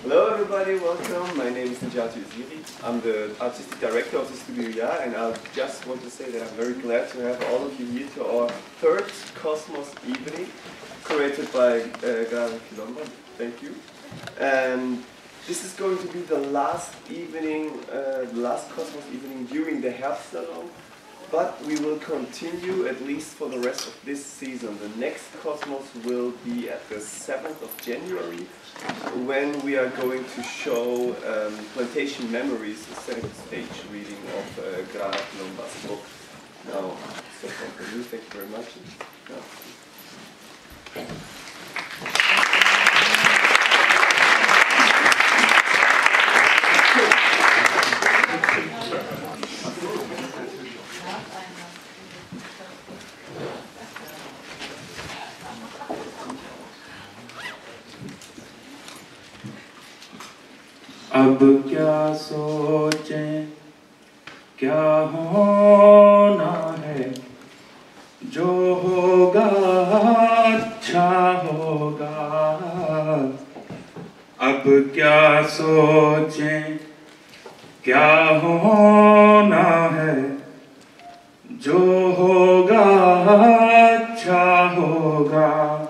Hello everybody, welcome. My name is Najati Uziri. I'm the artistic director of the Studio Ya, and I just want to say that I'm very glad to have all of you here to our third Cosmos evening, curated by Grave Quilomba. Thank you. And this is going to be the last evening, the last Cosmos evening during the Herbstsalon. But we will continue at least for the rest of this season. The next Cosmos will be at the 7th of January, when we are going to show Plantation Memories, a setting stage reading of Grave Quilomba's book. Now, so far for you, thank you very much. अब क्या सोचें, क्या होना है, जो होगा अच्छा होगा। अब क्या सोचें, क्या होना है, जो होगा अच्छा होगा।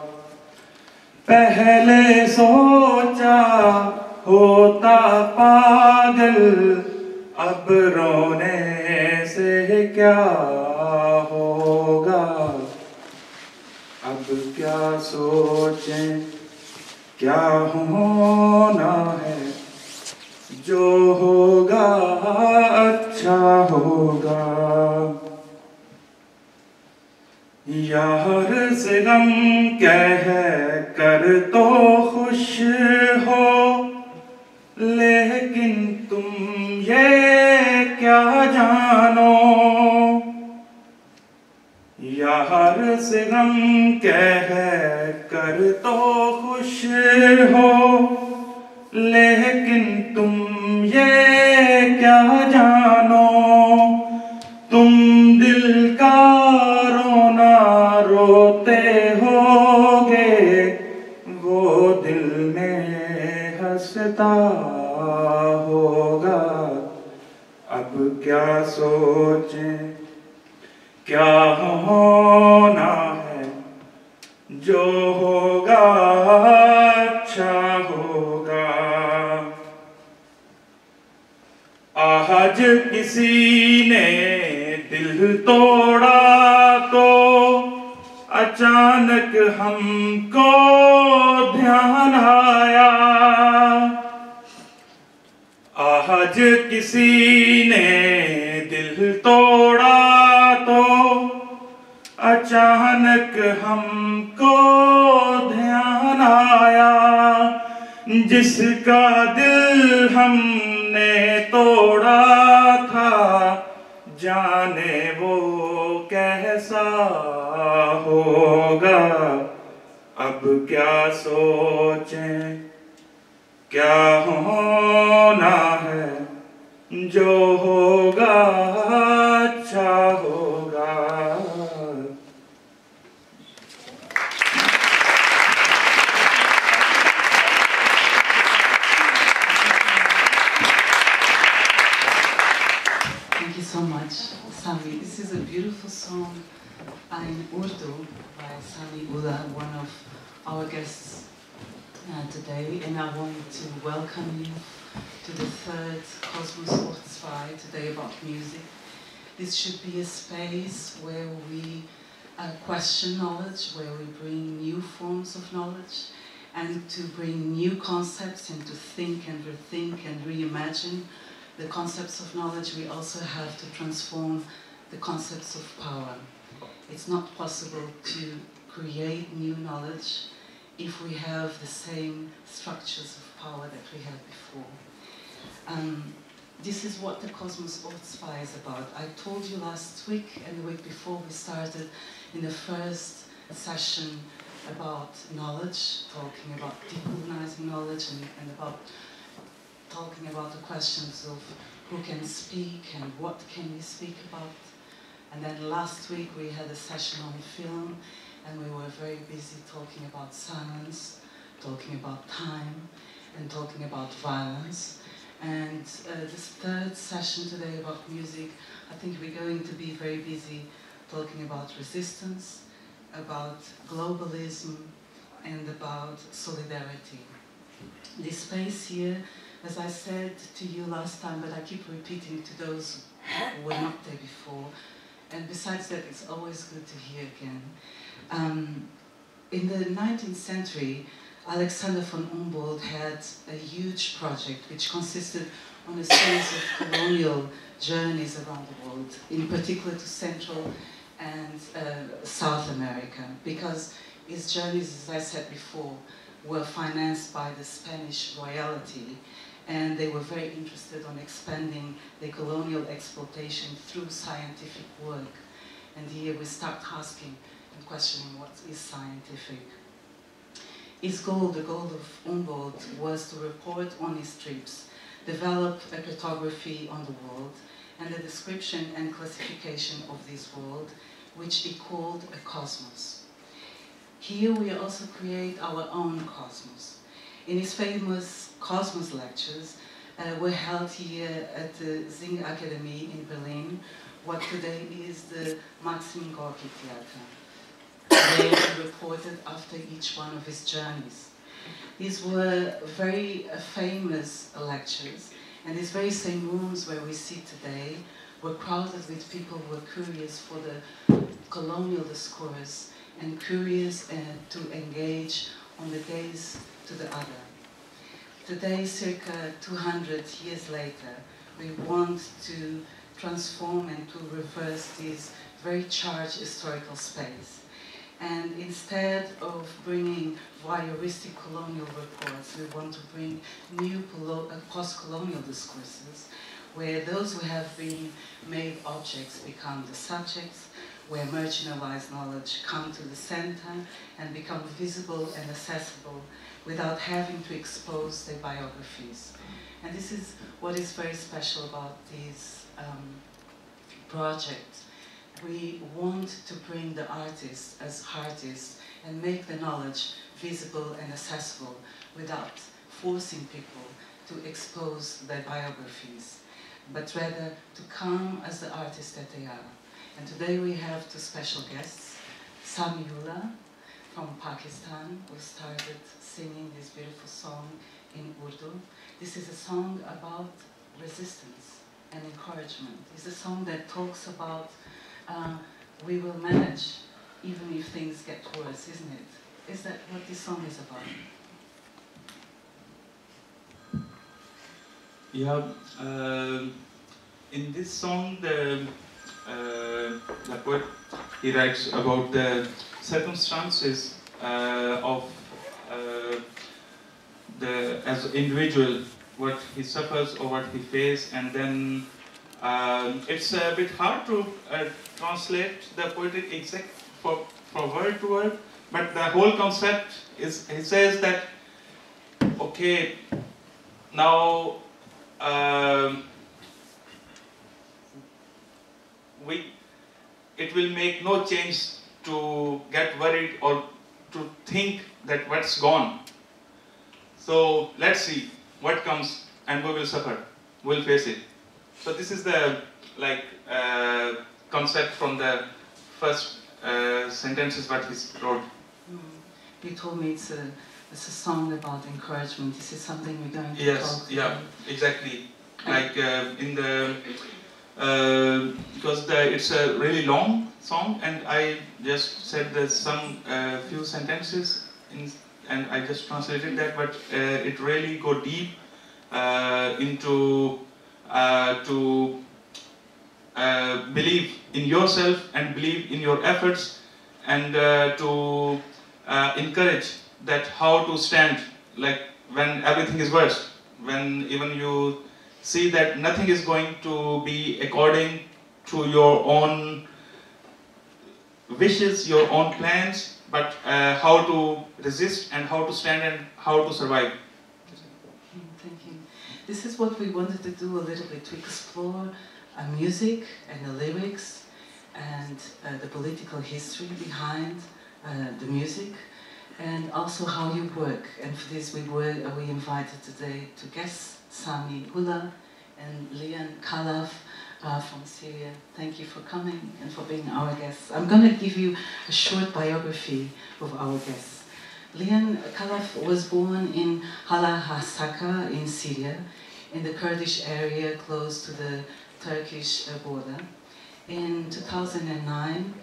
पहले सोचा होता पागल, अब रोने से क्या होगा। अब क्या सोचें, क्या होना है, जो होगा अच्छा होगा। यार से गम कह कर तो खुश हो, लेकिन तुम ये क्या जानो। यार से गम कह कर तो खुश हो, लेकिन तुम ये क्या जानो। तुम दिल का रोना रोते होगे, वो दिल में हंसता होगा। अब क्या सोचें, क्या होना है, जो होगा अच्छा होगा। आज किसी ने दिल तोड़ा तो अचानक हमको ध्यान आया। आज किसी ने दिल तोड़ा तो अचानक हमको ध्यान आया। जिसका दिल हमने तोड़ा था, जाने वो कैसा होगा। अब क्या सोचें, क्या होना है, जो होगा अच्छा होगा। Thank you so much, Sami. This is a beautiful song in Urdu by Sami Ullah, one of our guests today, and I want to welcome you to the third Cosmos Ortzvai today about music. This should be a space where we question knowledge, where we bring new forms of knowledge, and to bring new concepts and to think and rethink and reimagine the concepts of knowledge. We also have to transform the concepts of power. It's not possible to create new knowledge if we have the same structures of power that we had before. This is what the Cosmos Ortzvai is about. I told you last week and the week before we started in the first session about knowledge, talking about decolonizing knowledge and about talking about the questions of who can speak and what can we speak about. And then last week we had a session on film, and we were very busy talking about silence, talking about time. and talking about violence. And this third session today about music, I think we're going to be very busy talking about resistance, about globalism, and about solidarity. This space here, as I said to you last time, but I keep repeating to those who were not there before, and besides that, it's always good to hear again. In the 19th century, Alexander von Humboldt had a huge project which consisted on a series of colonial journeys around the world, in particular to Central and South America, because his journeys, as I said before, were financed by the Spanish royalty, and they were very interested in expanding the colonial exploitation through scientific work. And here we start asking and questioning what is scientific. His goal, the goal of Humboldt, was to report on his trips, develop a cartography on the world, and a description and classification of this world, which he called a cosmos. Here we also create our own cosmos. In his famous Cosmos lectures were held here at the Sing Academy in Berlin, what today is the Maxim Gorki Theater. They reported after each one of his journeys. These were very famous lectures, and these very same rooms where we sit today were crowded with people who were curious for the colonial discourse and curious to engage on the gaze to the other. Today, circa 200 years later, we want to transform and to reverse this very charged historical space. And instead of bringing voyeuristic colonial reports, we want to bring new post-colonial discourses, where those who have been made objects become the subjects, where marginalized knowledge come to the center and become visible and accessible without having to expose their biographies. And this is what is very special about these projects. We want to bring the artists as artists and make the knowledge visible and accessible without forcing people to expose their biographies, but rather to come as the artists that they are. And today we have two special guests, Sami Ullah from Pakistan, who started singing this beautiful song in Urdu. This is a song about resistance and encouragement. It's a song that talks about we will manage even if things get worse, isn't it? Is that what this song is about? Yeah, in this song, the poet, he writes about the circumstances of as an individual, what he suffers or what he faces, and then it's a bit hard to translate the poetic exact for word to word, but the whole concept is, he says that, okay, now it will make no change to get worried or to think that what's gone. So let's see what comes, and we will suffer, we'll face it. So this is the concept from the first sentences what he wrote. You told me it's a song about encouragement. This is something we're going to talk about. Yeah, exactly. Like in the because it's a really long song, and I just said there's some few sentences and I just translated that, but it really go deep into to believe in yourself and believe in your efforts, and to encourage that how to stand like when everything is worse, when even you see that nothing is going to be according to your own wishes, your own plans, but how to resist and how to stand and how to survive. Thank you. This is what we wanted to do a little bit, to explore music and the lyrics and the political history behind the music, and also how you work. And for this we invited today two guests, Sami Ula and Lian Khalaf from Syria. Thank you for coming and for being our guests. I'm going to give you a short biography of our guests. Lian Khalaf was born in Hala Hasaka in Syria, in the Kurdish area close to the Turkish border. In 2009,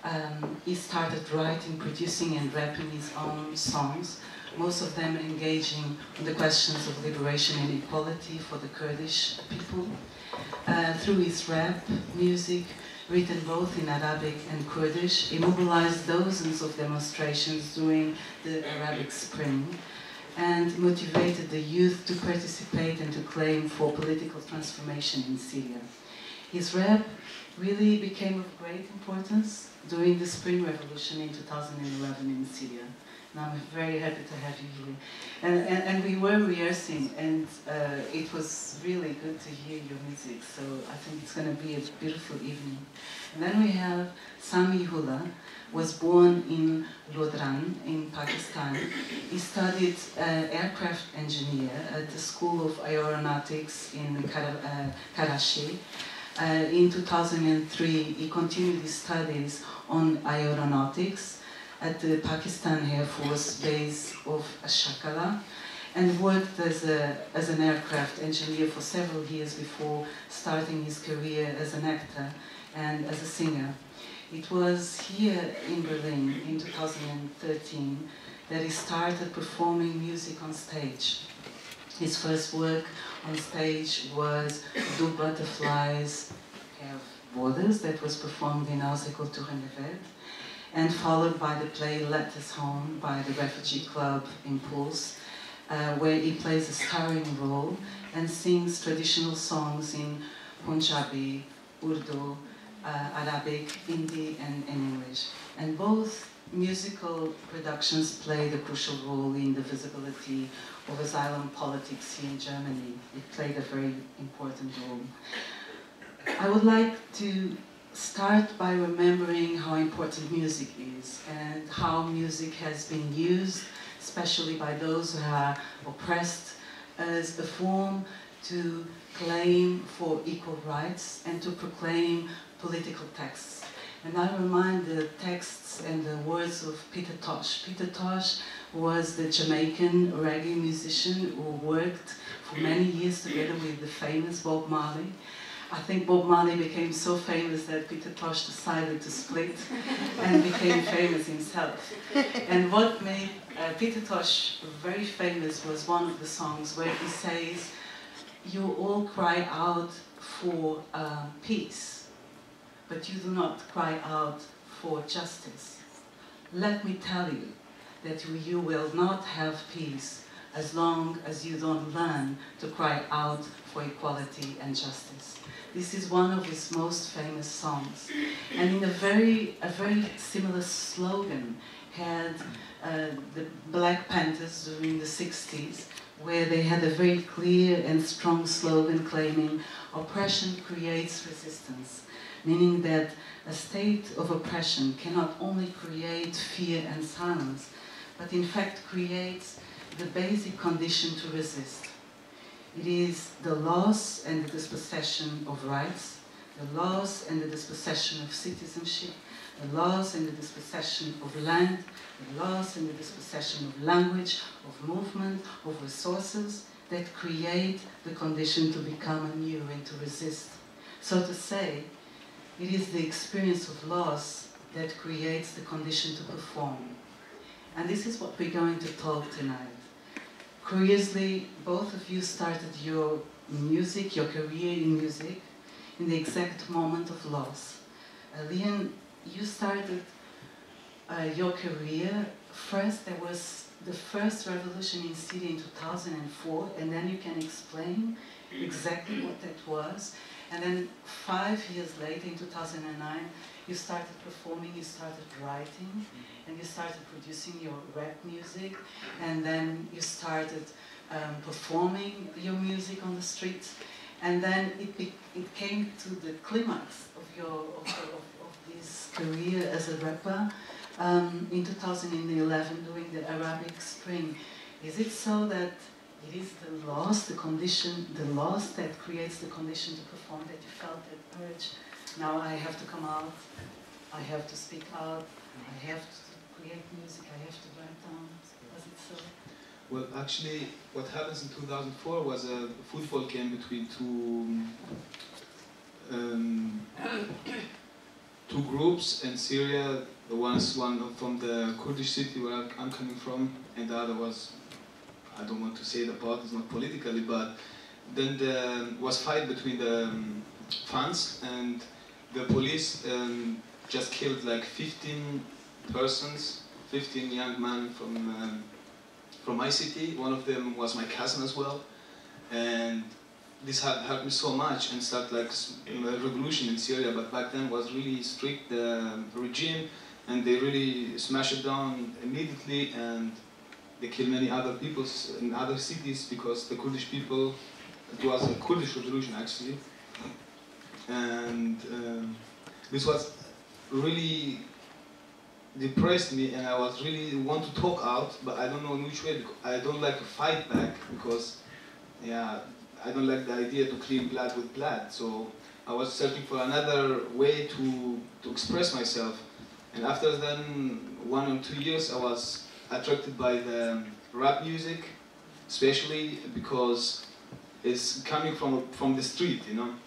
he started writing, producing and rapping his own songs, most of them engaging on the questions of liberation and equality for the Kurdish people. Through his rap music, written both in Arabic and Kurdish, he mobilized dozens of demonstrations during the Arabic Spring and motivated the youth to participate and to claim for political transformation in Syria. His rap really became of great importance during the Spring Revolution in 2011 in Syria. And I'm very happy to have you here. And we were rehearsing, and it was really good to hear your music, so I think it's going to be a beautiful evening. And then we have Sami Ula, was born in Lodran in Pakistan. He studied aircraft engineer at the School of Aeronautics in Karachi. In 2003, he continued his studies on aeronautics at the Pakistan Air Force base of Shakala and worked as an aircraft engineer for several years before starting his career as an actor and as a singer. It was here in Berlin in 2013 that he started performing music on stage. His first work on stage was Do Butterflies Have Borders, that was performed in Haus der Kultur in the Welt, and followed by the play Let Us Home by the refugee club Impulse, where he plays a starring role and sings traditional songs in Punjabi, Urdu, Arabic, Hindi and English. And both musical productions played a crucial role in the visibility of asylum politics here in Germany. It played a very important role. I would like to start by remembering how important music is and how music has been used, especially by those who are oppressed, as a form to claim for equal rights and to proclaim political texts. And I remind the texts and the words of Peter Tosh. Peter Tosh was the Jamaican reggae musician who worked for many years together with the famous Bob Marley. I think Bob Marley became so famous that Peter Tosh decided to split and became famous himself. And what made Peter Tosh very famous was one of the songs where he says, "You all cry out for peace, but you do not cry out for justice. Let me tell you that you will not have peace as long as you don't learn to cry out for equality and justice." This is one of his most famous songs. And in a very similar slogan had the Black Panthers during the 60s, where they had a very clear and strong slogan claiming oppression creates resistance, meaning that a state of oppression cannot only create fear and silence, but in fact creates the basic condition to resist. It is the loss and the dispossession of rights, the loss and the dispossession of citizenship, the loss and the dispossession of land, the loss and the dispossession of language, of movement, of resources that create the condition to become anew and to resist. So to say, it is the experience of loss that creates the condition to perform. And this is what we're going to talk tonight. Curiously, both of you started your music, your career in music, in the exact moment of loss. Lian, you started your career, first there was the first revolution in Syria in 2004, and then you can explain exactly what that was. And then 5 years later, in 2009, you started performing, you started writing, and you started producing your rap music, and then you started performing your music on the streets, and then it came to the climax of this career as a rapper in 2011 during the Arabic Spring. Is it so that it is the loss, the condition, the loss that creates the condition to perform, that you felt that urge, now I have to come out, I have to speak out, I have to create music, I have to write down? Was it so? Well, actually, what happens in 2004 was a football game between two groups in Syria. The one from the Kurdish city where I'm coming from, and the other was, I don't want to say the part, it's not politically, but then there was fight between the fans, and the police just killed like 15 persons, 15 young men from my city. One of them was my cousin as well, and this had hurt me so much and started like a revolution in Syria. But back then was really strict, the regime, and they really smashed it down immediately, and they killed many other people in other cities because the Kurdish people, it was a Kurdish revolution actually, and this was really depressed me, and I was really want to talk out, but I don't know in which way. Because I don't like to fight back because, yeah, I don't like the idea to clean blood with blood. So I was searching for another way to express myself. And after then 1 or 2 years, I was attracted by the rap music, especially because it's coming from the street, you know,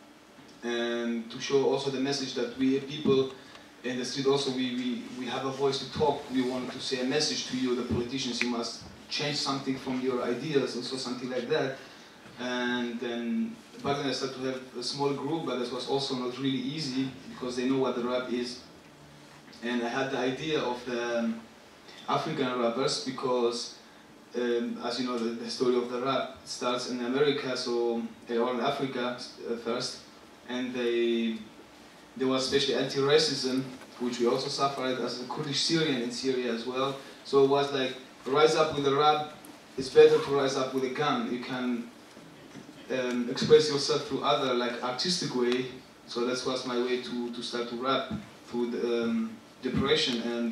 and to show also the message that we people in the street also we have a voice to talk. We want to say a message to you, the politicians. You must change something from your ideas, also something like that. And then back then I started to have a small group, but it was also not really easy because they know what the rap is. And I had the idea of the African rappers because, as you know, the story of the rap starts in America, so or in Africa first, and there was especially anti-racism, which we also suffered as a Kurdish Syrian in Syria as well. So it was like, rise up with the rap, it's better to rise up with a gun. You can express yourself through other, like, artistic way. So that was my way to start to rap through the, depression and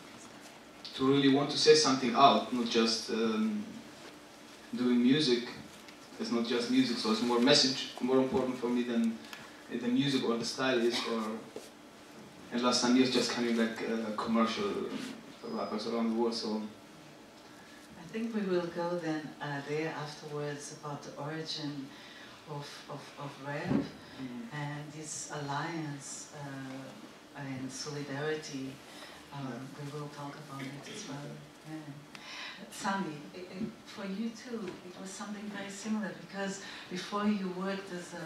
to really want to say something out, not just doing music. It's not just music, so it's more message, more important for me than the music or the style is, and last time years just coming like commercial rappers around the world. So I think we will go then there afterwards about the origin of rap and this alliance and solidarity. We will talk about it as well. Yeah. Sami, for you too, it was something very similar because before you worked as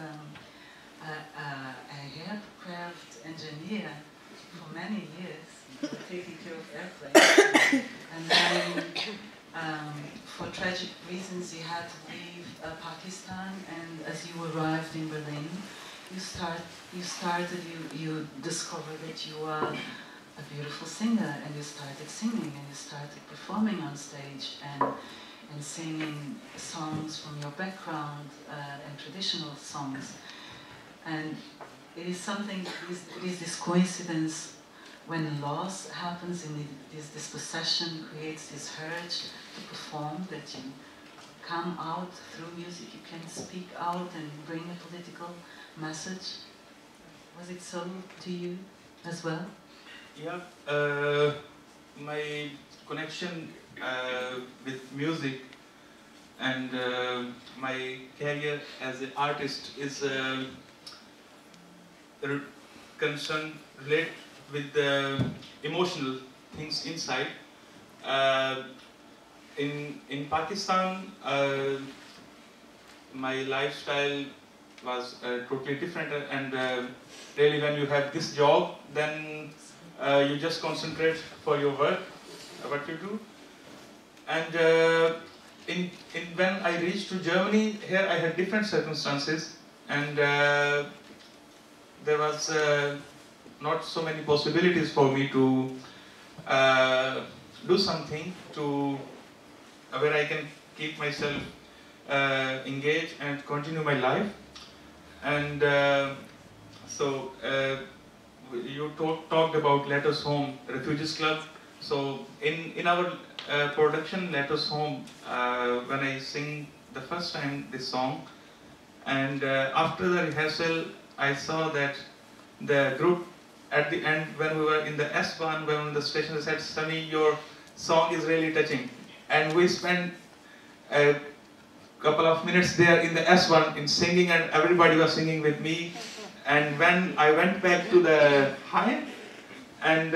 a aircraft engineer for many years, taking care of airplanes, and then for tragic reasons you had to leave Pakistan, and as you arrived in Berlin, you discovered that you are a beautiful singer, and you started singing, and you started performing on stage and singing songs from your background and traditional songs. And it is something, it is this coincidence when loss happens and this dispossession creates this urge to perform, that you come out through music, you can speak out and bring a political message. Was it so to you as well? Yeah, my connection with music and my career as an artist is concerned, related with the emotional things inside. In Pakistan, my lifestyle was totally different, and really when you have this job, then you just concentrate for your work, what you do. And when I reached to Germany, here I had different circumstances, and there was not so many possibilities for me to do something to where I can keep myself engaged and continue my life. And so you talked about Let Us Home, Refugees Club. So in our production Let Us Home, when I sing the first time this song, and after the rehearsal, I saw that the group at the end, when we were in the S-Bahn, when on the station, they said, "Sunny, your song is really touching." And we spent a couple of minutes there in the S-Bahn in singing, and everybody was singing with me. And when I went back to the Hain, and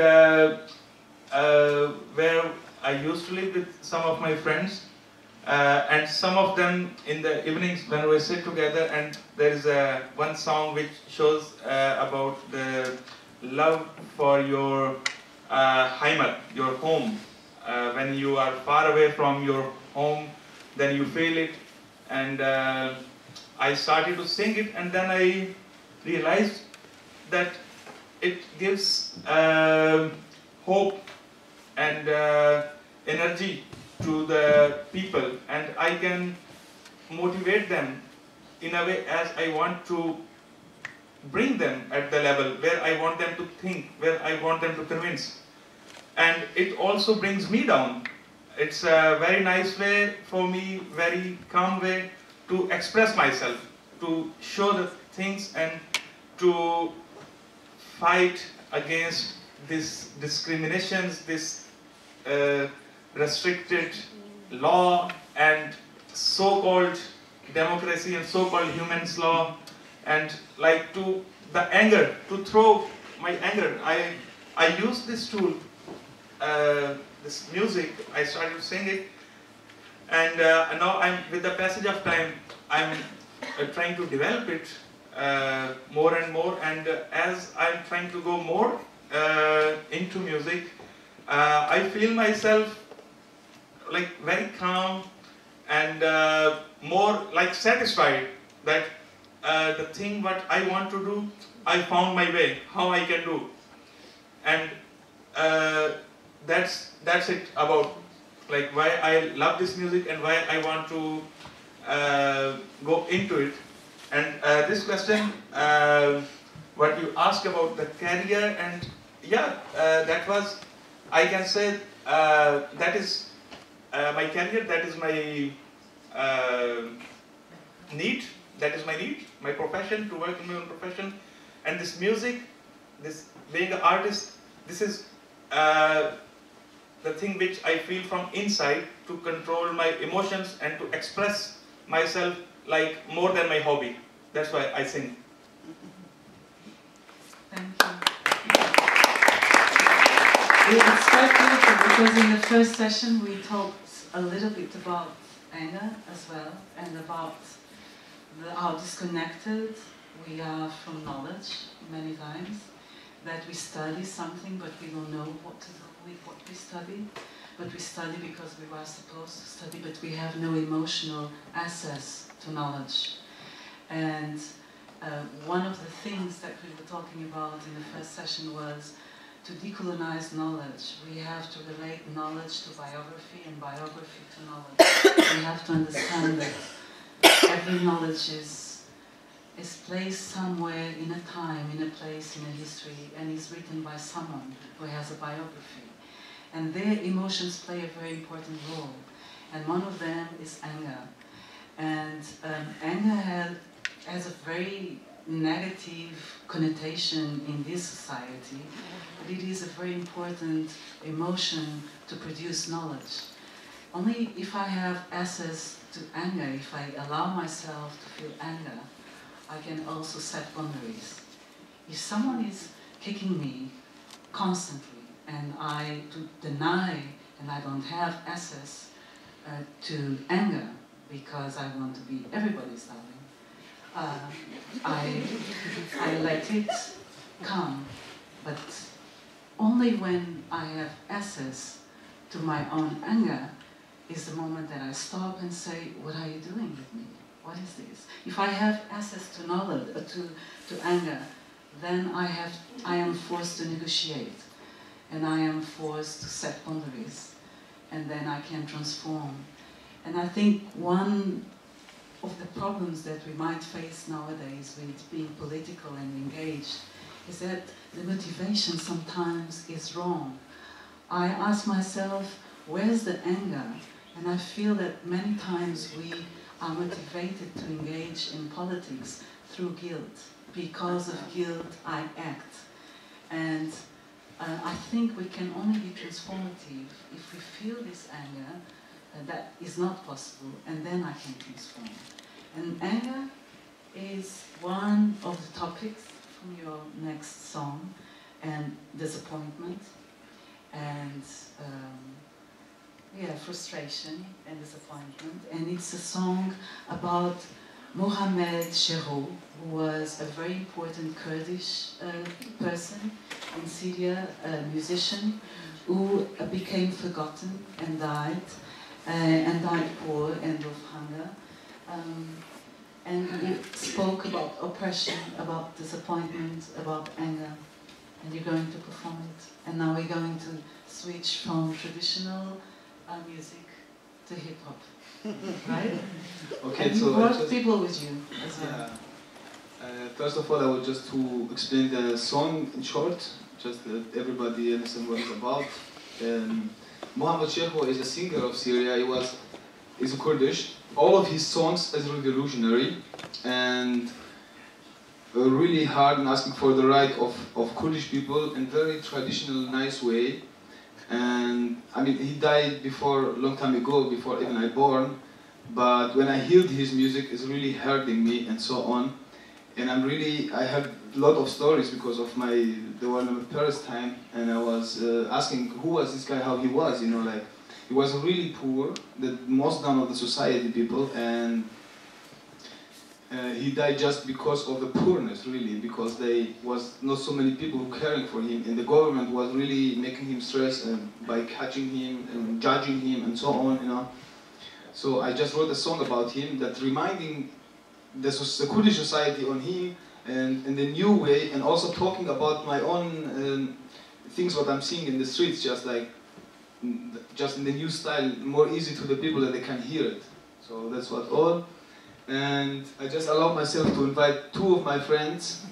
where I used to live with some of my friends, and some of them in the evenings when we sit together, and there is one song which shows about the love for your Heimat, your home. When you are far away from your home, then you feel it. And I started to sing it, and then I realized that it gives hope and energy to the people, and I can motivate them in a way as I want to bring them at the level where I want them to think, where I want them to convince. And it also brings me down. It's a very nice way for me, very calm way to express myself, to show the things and to fight against this discriminations, this restricted law and so-called democracy and so-called human's law, and like to the anger, to throw my anger. I use this tool, this music. I started to sing it, and now I'm, with the passage of time, I'm trying to develop it more and more, and as I'm trying to go more into music, I feel myself like very calm and more like satisfied that the thing what I want to do, I found my way, how I can do. And that's it about like why I love this music and why I want to go into it. And this question, what you asked about the career, and yeah, that was, I can say, that is my career, that is my need, my profession, to work in my own profession. And this music, this being an artist, this is the thing which I feel from inside to control my emotions and to express myself like more than my hobby. That's why I sing. Thank you. It's quite beautiful because in the first session we talked a little bit about anger as well, and about how disconnected we are from knowledge many times, that we study something but we don't know what to do with what we study, but we study because we were supposed to study, but we have no emotional access to knowledge. And one of the things that we were talking about in the first session was to decolonize knowledge. We have to relate knowledge to biography and biography to knowledge. We have to understand that every knowledge is placed somewhere in a time, in a place, in a history, and is written by someone who has a biography. And their emotions play a very important role. And one of them is anger. And anger has a very negative connotation in this society, but it is a very important emotion to produce knowledge. Only if I have access to anger, if I allow myself to feel anger, I can also set boundaries. If someone is kicking me constantly and I deny and I don't have access to anger because I want to be everybody's darling, I let it come, but only when I have access to my own anger is the moment that I stop and say, what are you doing with me? What is this? If I have access to knowledge, to anger, then I am forced to negotiate, and I am forced to set boundaries, and then I can transform. And I think one of the problems that we might face nowadays with being political and engaged is that the motivation sometimes is wrong. I ask myself, where's the anger? And I feel that many times we are motivated to engage in politics through guilt. Because of guilt, I act. And I think we can only be transformative if we feel this anger. That is not possible, and then I can transform. And anger is one of the topics from your next song, and disappointment, and frustration and disappointment. And it's a song about Mohamed Cherhou, who was a very important Kurdish person in Syria, a musician, who became forgotten and died poor and of hunger. And we spoke about oppression, about disappointment, about anger, and you're going to perform it. And now we're going to switch from traditional music to hip-hop, right? Okay, and you so brought people with you as well. First of all, I would just to explain the song in short, just that everybody understands what it's about. Mohamed Cherhou is a singer of Syria. He's a Kurdish. All of his songs is revolutionary and really hard in asking for the right of Kurdish people in very traditional, nice way. And I mean, he died before, a long time ago, before even I born. But when I heard his music, it's really hurting me and so on. And I have a lot of stories because of the one of my Paris time, and I was asking who was this guy, how he was, like he was really poor, the most down of the society people, and he died just because of the poorness, really, because there was not so many people who caring for him, and the government was really making him stress by catching him and judging him and so on, So I just wrote a song about him that reminding the Kurdish society on him and in the new way, and also talking about my own things what I'm seeing in the streets, just in the new style, more easy to the people that they can hear it. So that's what all. And I just allowed myself to invite two of my friends,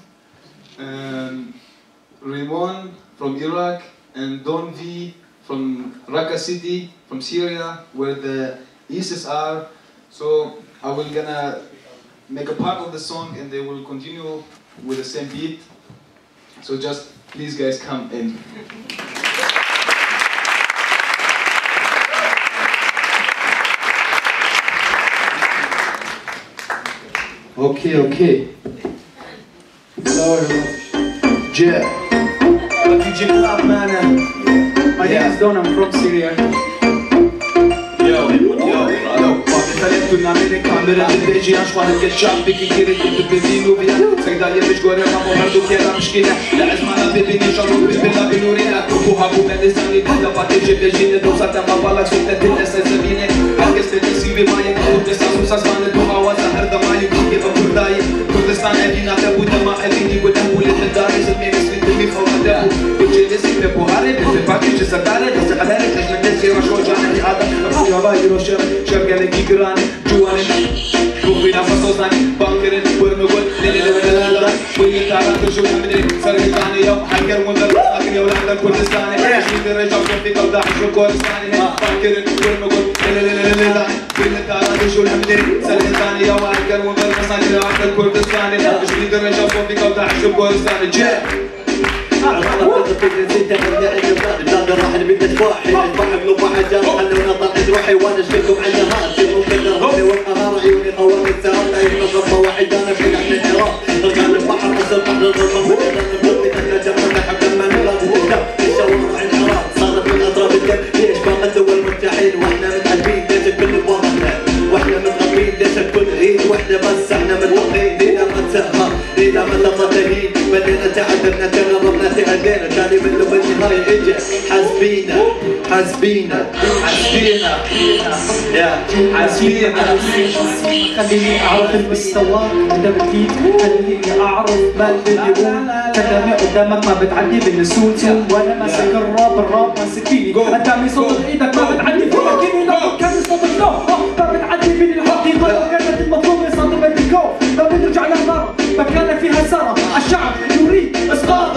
Rimon from Iraq and Don V from Raqqa city, from Syria, where the ISIS are. So I will gonna make a part of the song and they will continue with the same beat. So just please guys come in. Okay. Hello everyone. Jay. Refugee Club, man. My name is Don, I'm from Syria. Tsunami de camera de beji ashwan ke chap ki kire ke bevino via sayda ye mش gore ma bohardu ke la mshkila la azmana bebini shalom bebila binurina ko habu bedesani da pateje bejine do sata babala sita de sesabine alge ste sibe ma ye ko de sasu sasmane do hawa sahar da ma ye ke baburdai kurdistan edina ta buda ma edini ko da bule de daris me slit mi khawada je de sibe buhare de pateje satare de sakadare de sira sho jana hada abu yaba yosher shabgale kigrani Rufina fasosani, bankerin, burmugul, lelelelelelelelel Willi taran tujul hamdin, sargitani yaw Hankar mundar, akin yaw lahdan Kurdistani Shidin rejab sofi kawda hashur Kurdistani Bankerin, burmugul, lelelelelelelel Willi taran tujul hamdin, sargitani yaw Hankar mundar, akin yaw lahdan Kurdistani Shidin rejab sofi kawda hashur Kurdistani Jay! أنا في نسيت أبدأ الجبال بلاد راح نبدأ واحد البحر لو واحد جاب خلونا طاقة روحي وأنا أشبككم على النهار في ممكن دربني والقهار عيوني قوام السهر عيوني ضربة واحد أنا بعيد عن الحرام رجع البحر أصل بحر الضربة وإذا نضرب تتنجم ونحب لما نلعب الدم في الشوارع الحرام صارت من أطراف الدم ليش باقي الدول مرتاحين وإحنا متعلمين ليش الكل بوضعنا وإحنا متغطين ليش الكل غير وإحنا بس إحنا متوقعين إذا ما تسهر إذا ما تقتلين بدينا تعذبنا تغربنا تهدينا تاني من لو بالنهاية اجى حاسبينا يا حاسبينا خليني اعرف المستوى اذا بكيت خليني اعرف ما الذي يقول كلامي قدامك ما بتعدي بالنسوت وانا ماسك الراب ماسكيني قدامي صوت ايدك ما بتعدي في مكاني لو كان صوت الفلو ما بتعدي بين الحقيقة لو كانت المفروض يصادم الكو ما بنرجع للنار مكانك فيها سارة الشعب يريد اسقاط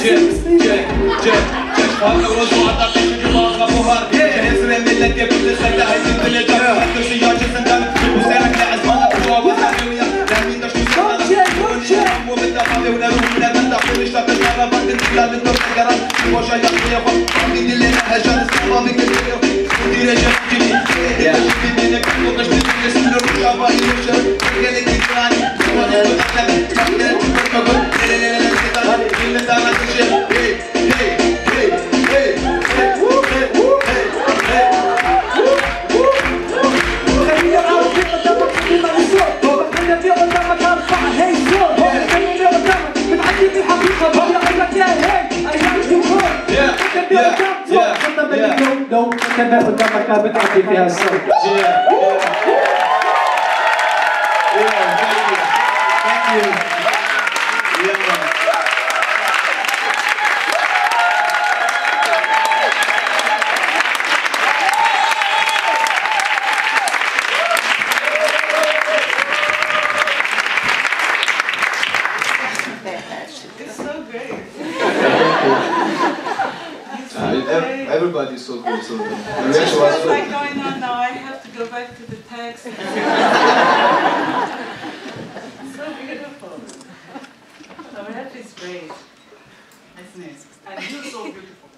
Everybody's so good, so good. What's like going on now? I have to go back to the text. So beautiful. The rap is great, isn't it? And you're so beautiful.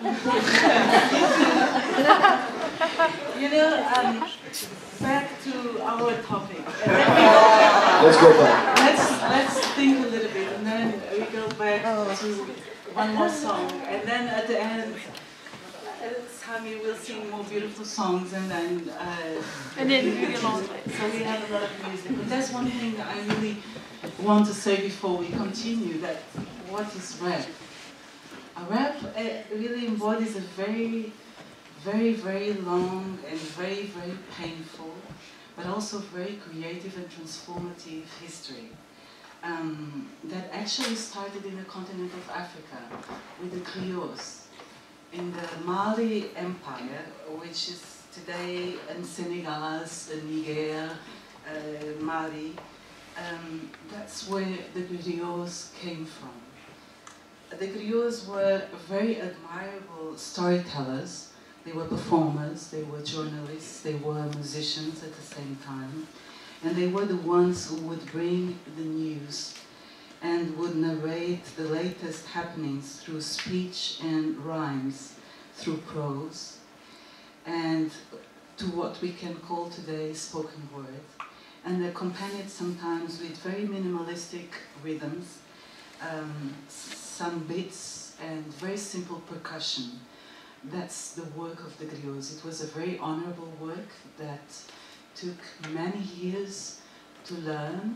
You know, back to our topic. Let's go back. Let's think a little bit, and then we go back to one more song, and then at the end, Sami will sing more beautiful songs, and then really long way. So we have a lot of music. But that's one thing that I really want to say before we continue. That what is rap? A rap really embodies a very, very, very long and very, very painful, but also very creative and transformative history. That actually started in the continent of Africa with the griots. In the Mali Empire, which is today in Senegal, Niger, Mali, that's where the griots came from. The griots were very admirable storytellers. They were performers, they were journalists, they were musicians at the same time. And they were the ones who would bring the news and would narrate the latest happenings through speech and rhymes, through prose, and to what we can call today spoken word, and accompanied sometimes with very minimalistic rhythms, some beats, and very simple percussion. That's the work of the griots. It was a very honorable work that took many years to learn.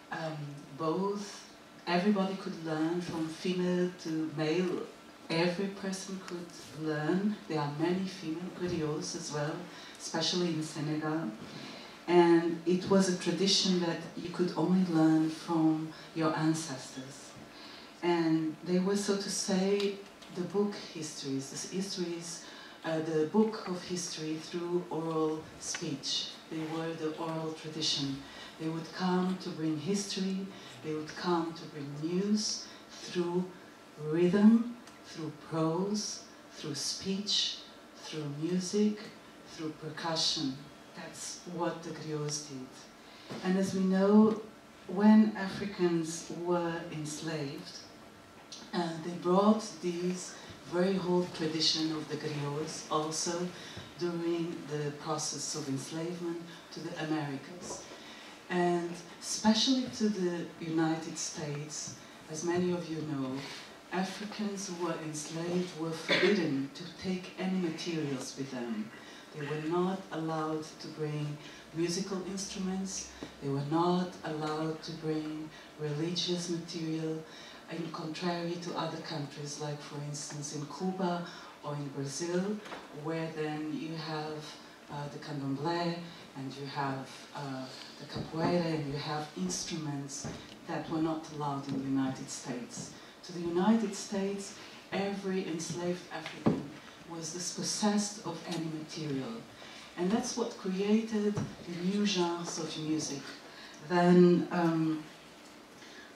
Everybody could learn, from female to male. Every person could learn. There are many female griots as well, especially in Senegal. And it was a tradition that you could only learn from your ancestors. And they were, so to say, the book histories, the book of history through oral speech. They were the oral tradition. They would come to bring history, they would come to bring news through rhythm, through prose, through speech, through music, through percussion. That's what the griots did. And as we know, when Africans were enslaved, they brought these very old tradition of the griots also during the process of enslavement to the Americas. And especially to the United States, as many of you know, Africans who were enslaved were forbidden to take any materials with them. They were not allowed to bring musical instruments, they were not allowed to bring religious material, in contrary to other countries, like for instance in Cuba or in Brazil, where then you have the candomblé, and you have the capoeira, and you have instruments that were not allowed in the United States. To the United States, every enslaved African was dispossessed of any material. And that's what created the new genres of music. Then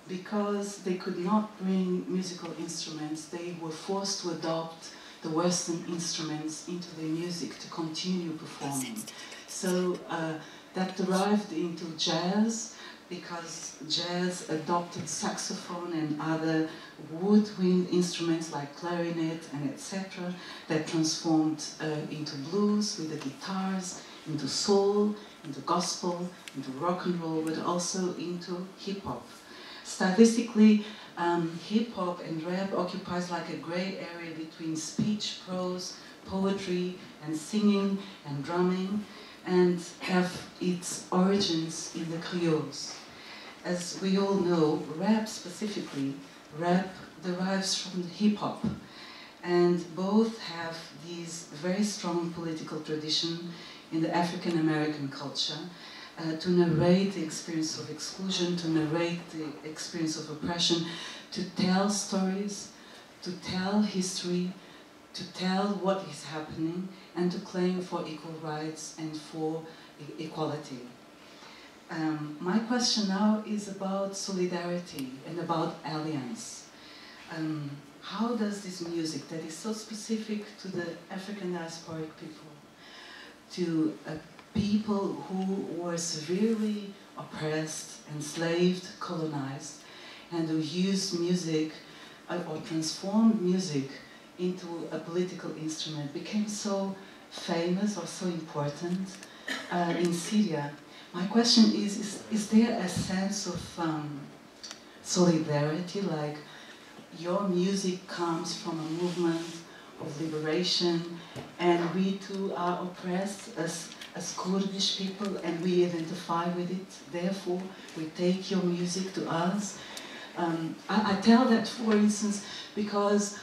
because they could not bring musical instruments, they were forced to adopt the Western instruments into their music to continue performing. So that derived into jazz, because jazz adopted saxophone and other woodwind instruments like clarinet and etc. that transformed into blues with the guitars, into soul, into gospel, into rock and roll, but also into hip-hop. Stylistically, hip-hop and rap occupies like a grey area between speech, prose, poetry, and singing and drumming, and have its origins in the griots. As we all know, rap specifically, rap derives from hip-hop, and both have these very strong political tradition in the African American culture, to narrate the experience of exclusion, to narrate the experience of oppression, to tell stories, to tell history, to tell what is happening, and to claim for equal rights and for equality. My question now is about solidarity and about alliance. How does this music that is so specific to the African diasporic people, to people who were severely oppressed, enslaved, colonized, and who used music or transformed music into a political instrument, became so famous or so important in Syria? My question is there a sense of solidarity, like your music comes from a movement of liberation, and we too are oppressed as Kurdish people, and we identify with it, therefore we take your music to us? I tell that, for instance, because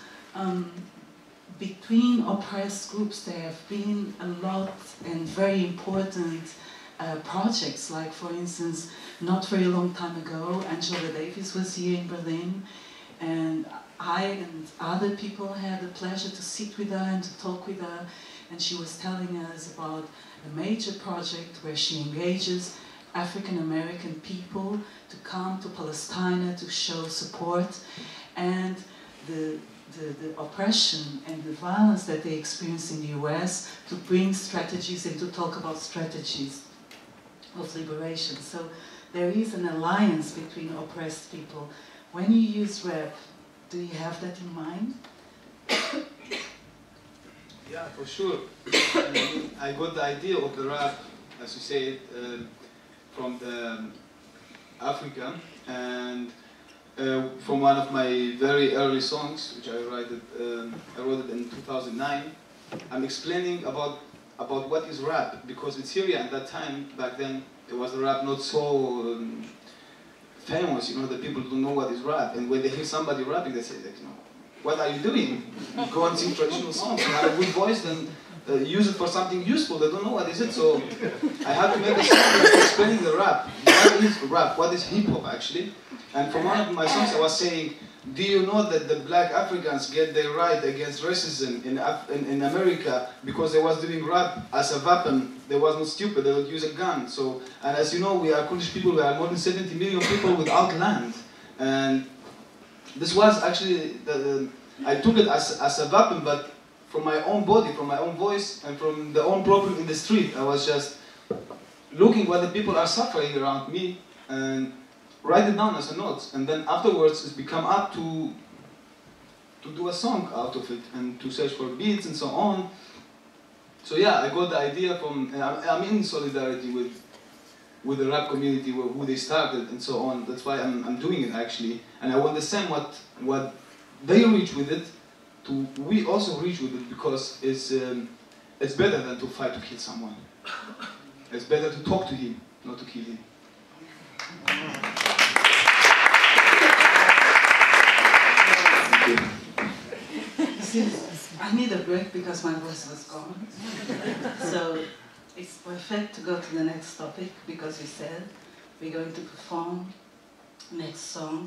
between oppressed groups there have been a lot and very important projects, like for instance, not very long time ago, Angela Davis was here in Berlin, and I and other people had the pleasure to sit with her and to talk with her, and she was telling us about a major project where she engages African American people to come to Palestine to show support, and the oppression and the violence that they experience in the US, to bring strategies and to talk about strategies of liberation. So there is an alliance between oppressed people. When you use rap, do you have that in mind? Yeah, for sure. I got the idea of the rap, as you say, from Africa, and from one of my very early songs, which I wrote it in 2009. I'm explaining about what is rap, because in Syria at that time, back then, it was the rap not so famous. You know, the people don't know what is rap, and when they hear somebody rapping, they say, like, you know, what are you doing? Go and sing traditional songs. You have a good voice, then use it for something useful. They don't know what is it, so I had to make a song explaining the rap. What is rap? What is hip hop actually? And from one of my songs, I was saying, do you know that the black Africans get their right against racism in America because they was doing rap as a weapon? They was not stupid, they would use a gun. So, and as you know, we are Kurdish people, we are more than 70 million people without land. And this was actually, I took it as a weapon, but from my own body, from my own voice, and from the own problem in the street. I was just looking what the people are suffering around me, and write it down as a note, and then afterwards it's become up to do a song out of it, and to search for beats and so on. So yeah, I got the idea from, I'm in solidarity with the rap community, who they started and so on. That's why I'm doing it actually, and I want the same what they reach with it, we also reach with it, because it's better than to fight to kill someone. It's better to talk to him, not to kill him. I need a break because my voice was gone. So it's perfect to go to the next topic, because you said we're going to perform next song,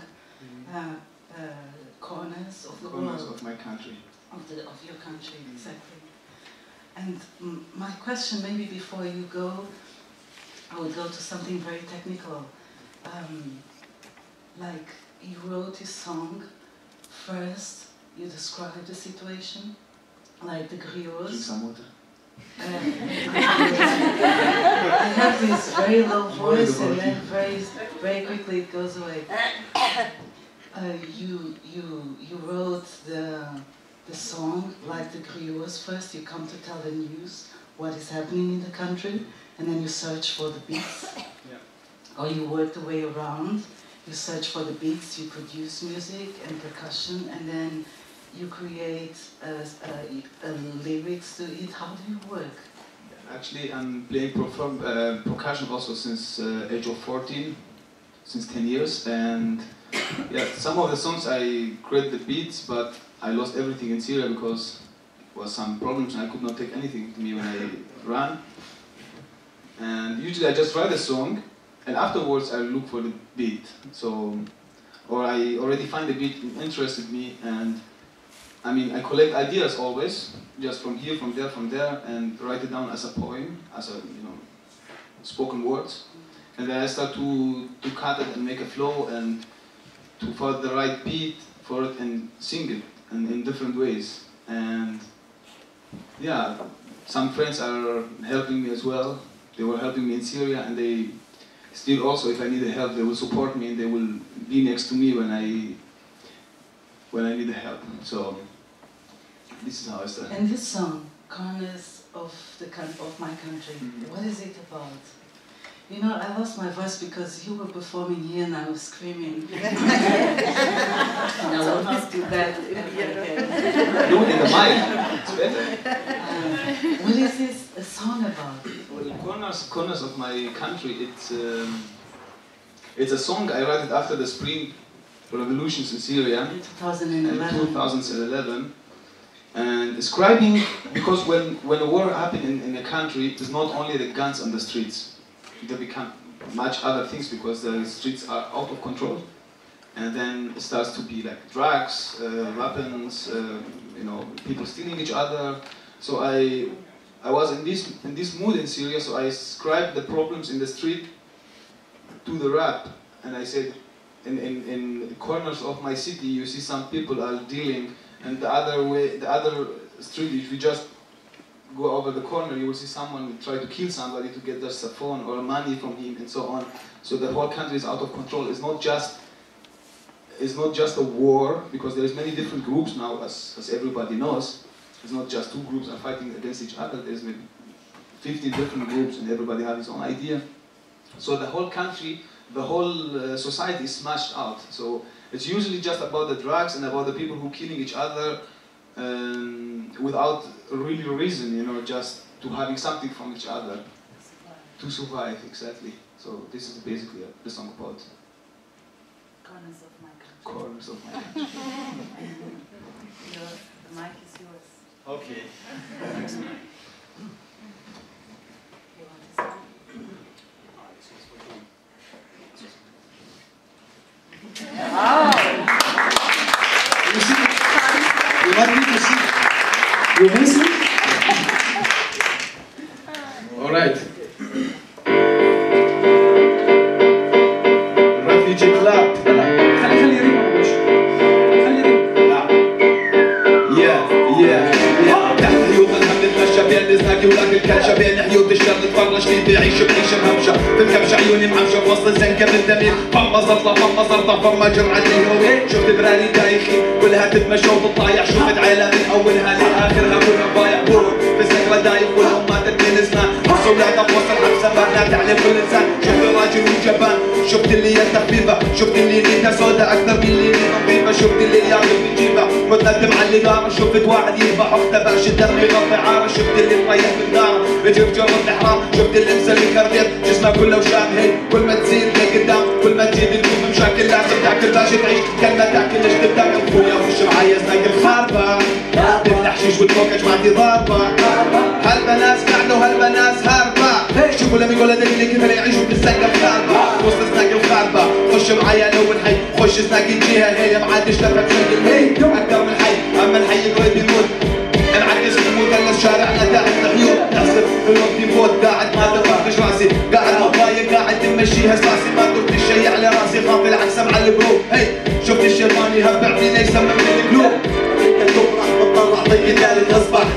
Corners of the Corners World. of my country. Of your country, exactly. And my question, maybe before you go, I would go to something very technical. Like, you wrote his song. First, you described the situation, like the griots. Drink some water. I have this very low voice, and then very quickly it goes away. You wrote the song like the griots. First, you come to tell the news what is happening in the country, and then you search for the beats. Yeah. Or you work the way around. You search for the beats. You produce music and percussion, and then you create lyrics to it. How do you work? Actually, I'm playing percussion also since age of 14, since 10 years, and yeah, some of the songs I create the beats, but I lost everything in Syria because there was some problems and I could not take anything with me when I ran. And usually I just write a song, and afterwards I look for the beat. So, or I already find the beat interested me, and I mean, I collect ideas always, just from here, from there, and write it down as a poem, as a, spoken words. And then I start to cut it and make a flow and to find the right beat for it and sing it in different ways. And yeah, some friends are helping me as well. They were helping me in Syria, and they still also, if I need help, they will support me and they will be next to me when I need help. So this is how I start. And this song, Corners of My Country, what is it about? You know, I lost my voice because you were performing here and I was screaming. And I will not do that if I can. Do it in the mic, it's better. What is this a song about? Well, Corners of My Country, it's a song I wrote it after the spring revolutions in Syria In 2011. And describing, because when a war happened in a country, it's not only the guns on the streets. There become much other things because the streets are out of control, and then it starts to be like drugs, weapons, people stealing each other. So I was in this mood in Syria. So I described the problems in the street to the rap, and I said, in corners of my city, you see some people are dealing, and the other street, if you just go over the corner, you will see someone try to kill somebody to get just a phone or money from him and so on. So the whole country is out of control. It's not just a war, because there is many different groups now, as everybody knows. It's not just two groups are fighting against each other. There's maybe 50 different groups, and everybody has his own idea. So the whole country, the whole society is smashed out. So it's usually just about the drugs and about the people who are killing each other without a really reason, just to having something from each other to survive, exactly. So this is basically the song about Corners of My Country. corners of my country. The mic is yours. Okay. You want to sing? You see? You want me to see? You miss it? All right. Refugee club. خلي ريم أول شيء. خلي ريم. تحت حيوط الهم نتمشى بين الزناقي ولاقي الكلشة بين حيوط الشر نتفرج فيه بيعيش بعيشة مهمشة في الكبشة عيوني معمشة في وسط الزنكة بالدمير فما زرطة فما زرطة فما جرعة الهوي شفت براري دايخي كلها تتمشى وتطايح شفت عيلة من أولها لآخرها كلها ضايع بورو في الزنكة دايخ والأمات التنسنا حصوا ولادها في وسط الحبسة ما تعلم كل إنسان شفت راجل وجبان شفت اللي يتخفيفة شفت اللي نيتها سودا أكثر من اللي نظيفة شفت اللي ياخذ من جيبه متندم على اللي دار شفت واحد يذبح أخته باش الدم يغطي عاره شفت اللي طيح من داره بجيب جرة الحرام شفت اللي مسلي كرديت جسمه كله وشامهي كل ما تزيد لقدام كل ما تزيد الكوب مشاكل لازم تاكل باش تعيش كلمة تاكل ايش تبدا خويا وش معايا زناق الخاربة تفتح شيش والفوق جماعتي ضاربة هالبناس قعدوا هالبناس هاربة شوفوا لما يقول هذا اللي كيف يعيشوا بالزنقة الخاربة وسط زناق الخاربة خش معايا لو الحي خش زناق الجهة هي ما عادش تفهم شكل الهي أكثر من الحي أما الحي قريب يموت انعكس المثلث شارعنا تحت الحيوط نحسب الوقت يفوت قاعد ما تفرقش راسي قاعد مضايق قاعد تمشيها سلاسي ما قلت الشي على راسي خاطي العكس مع البرو هي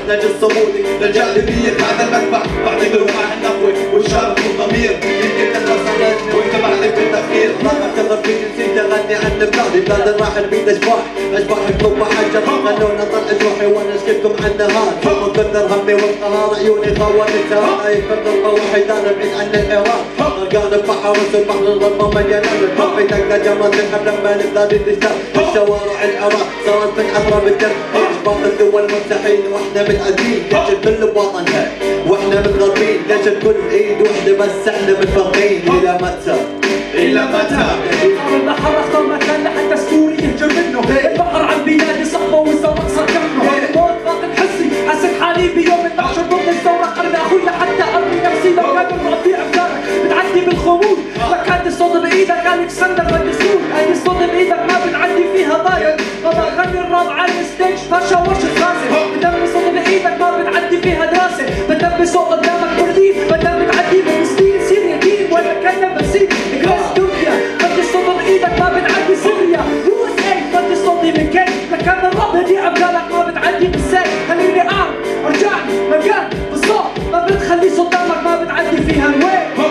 نجس صمودي للجاذبية هذا المدفع بعطيك الوقع النقوي والشرف والضمير يمكن تخسرني وانت بعدك بالتفكير راح اعتذر فيك نسيت اغني عن بلادي بلاد الراحل بيد اشباح قلوب حجر خلونا طلع جروحي وانا اشكيكم عن نهار من كثر همي والقهار عيوني خونتها خايف من ضربة وحيدان بعيد عن العراق غرقان ببحر البحر الظلمة مليانة بالحب في دقة جمرة الحب لما نبدا تشتاق الشوارع العراق صارت من اغرب الدم اشباط الدول مستحيل واحنا متعدين ليش الكل بوطنها واحنا متغربين ليش الكل ايد واحدة بس احنا متفرقين الى متى الى متى البحر اخطر مكان لحتى سوري يهجر منه البحر عن بلادي صحبه والزرق صار كفنه الموت فاقد حسي حاسس حالي بيوم 12 ضمن الثوره قرب اخوي لحتى ارمي نفسي لو كان الربيع افكارك بتعدي بالخمود فكانت الصوت بايدك الكسندر مدسول هذه الصوت بايدك ما بتعدي فيها ضايق ما بغني الراب على الستيج فرشه ورشه خاسه بدم صوت بايدك ما بتعدي فيها دراسه بدم صوت قدامك بردين بدم بتعدي بفلسطين سوريا دين ولا كان بسيط جراس تركيا بدي صوت بايدك ما بتعدي سوريا USA بدي صوتي من كيف لكان الراب هدي عبدالك ما بتعدي بالسيف خليني اعرف ارجعني مكان بالصوت ما بتخلي صوت دمك ما بتعدي فيها الوين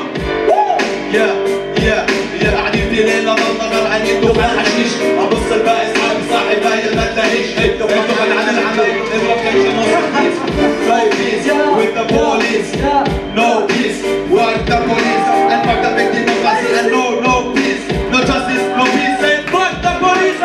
يا قاعدين في ليلة ضل عني دخان حشيش ابص الباقي اصحابي صاحي باين ما تلاقيش دخان عن العمل اضرب كيش نص Fight peace with the police No peace with the police And fuck the victim of classy and no peace No justice, no peace and fuck the police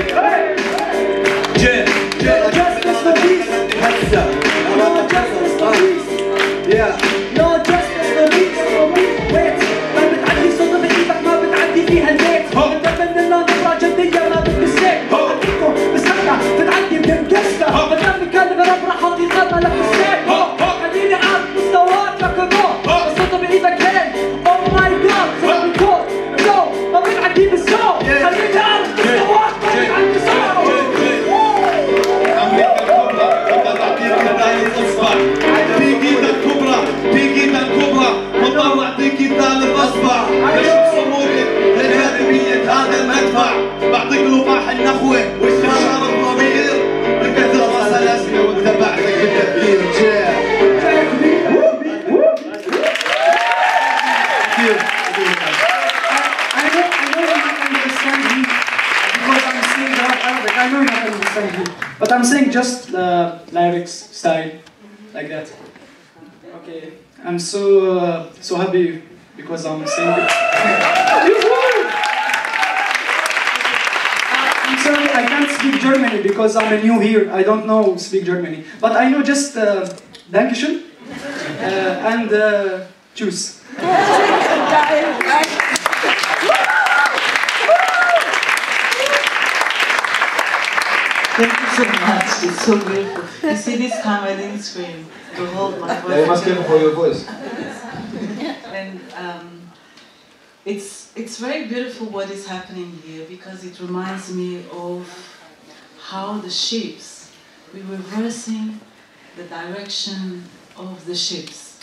Jail No justice, no peace No justice, no peace Yeah No justice, no peace Wait ما بتعدي صوت بايدك ما بتعدي فيها البيت بتبنى لنا نظرة جدية ما بتمسك بحكيكم بسرعة بتعدي بتنكسر بدم كلب رب راح اعطي قلبها لك بالسيف خليني اعرف مستواك لك الروح الصوت بايدك هين او ماي جاد خليني كود جو ما بتعدي بالسوق خليني اعرف مستواك ما بتعدي بالسوق أمريكا الكبرى وقد أعطيك ثالث أصبع بيجينا الكبرى بيجينا الكبرى مضطر أعطيك ثالث أصبع بشوف صمودك لجاذبية هذا المدفع بعطيك لقاح النخوة والشرف الضمير بكثر مسلاسل واتبعتك بالتفكير I know you're not understand me because I'm saying rap Arabic. I know you're not understand me, but I'm saying just the lyrics style like that. Okay, I'm so happy because I'm saying it. I'm sorry, I can't speak Germany because I'm new here. I don't know speak Germany, but I know just Dankeschön and Tschüss. Thank you so much. It's so beautiful. You see this time I didn't scream to hold my voice. You must care for your voice. And it's very beautiful what is happening here because it reminds me of how the ships, we're reversing the direction of the ships.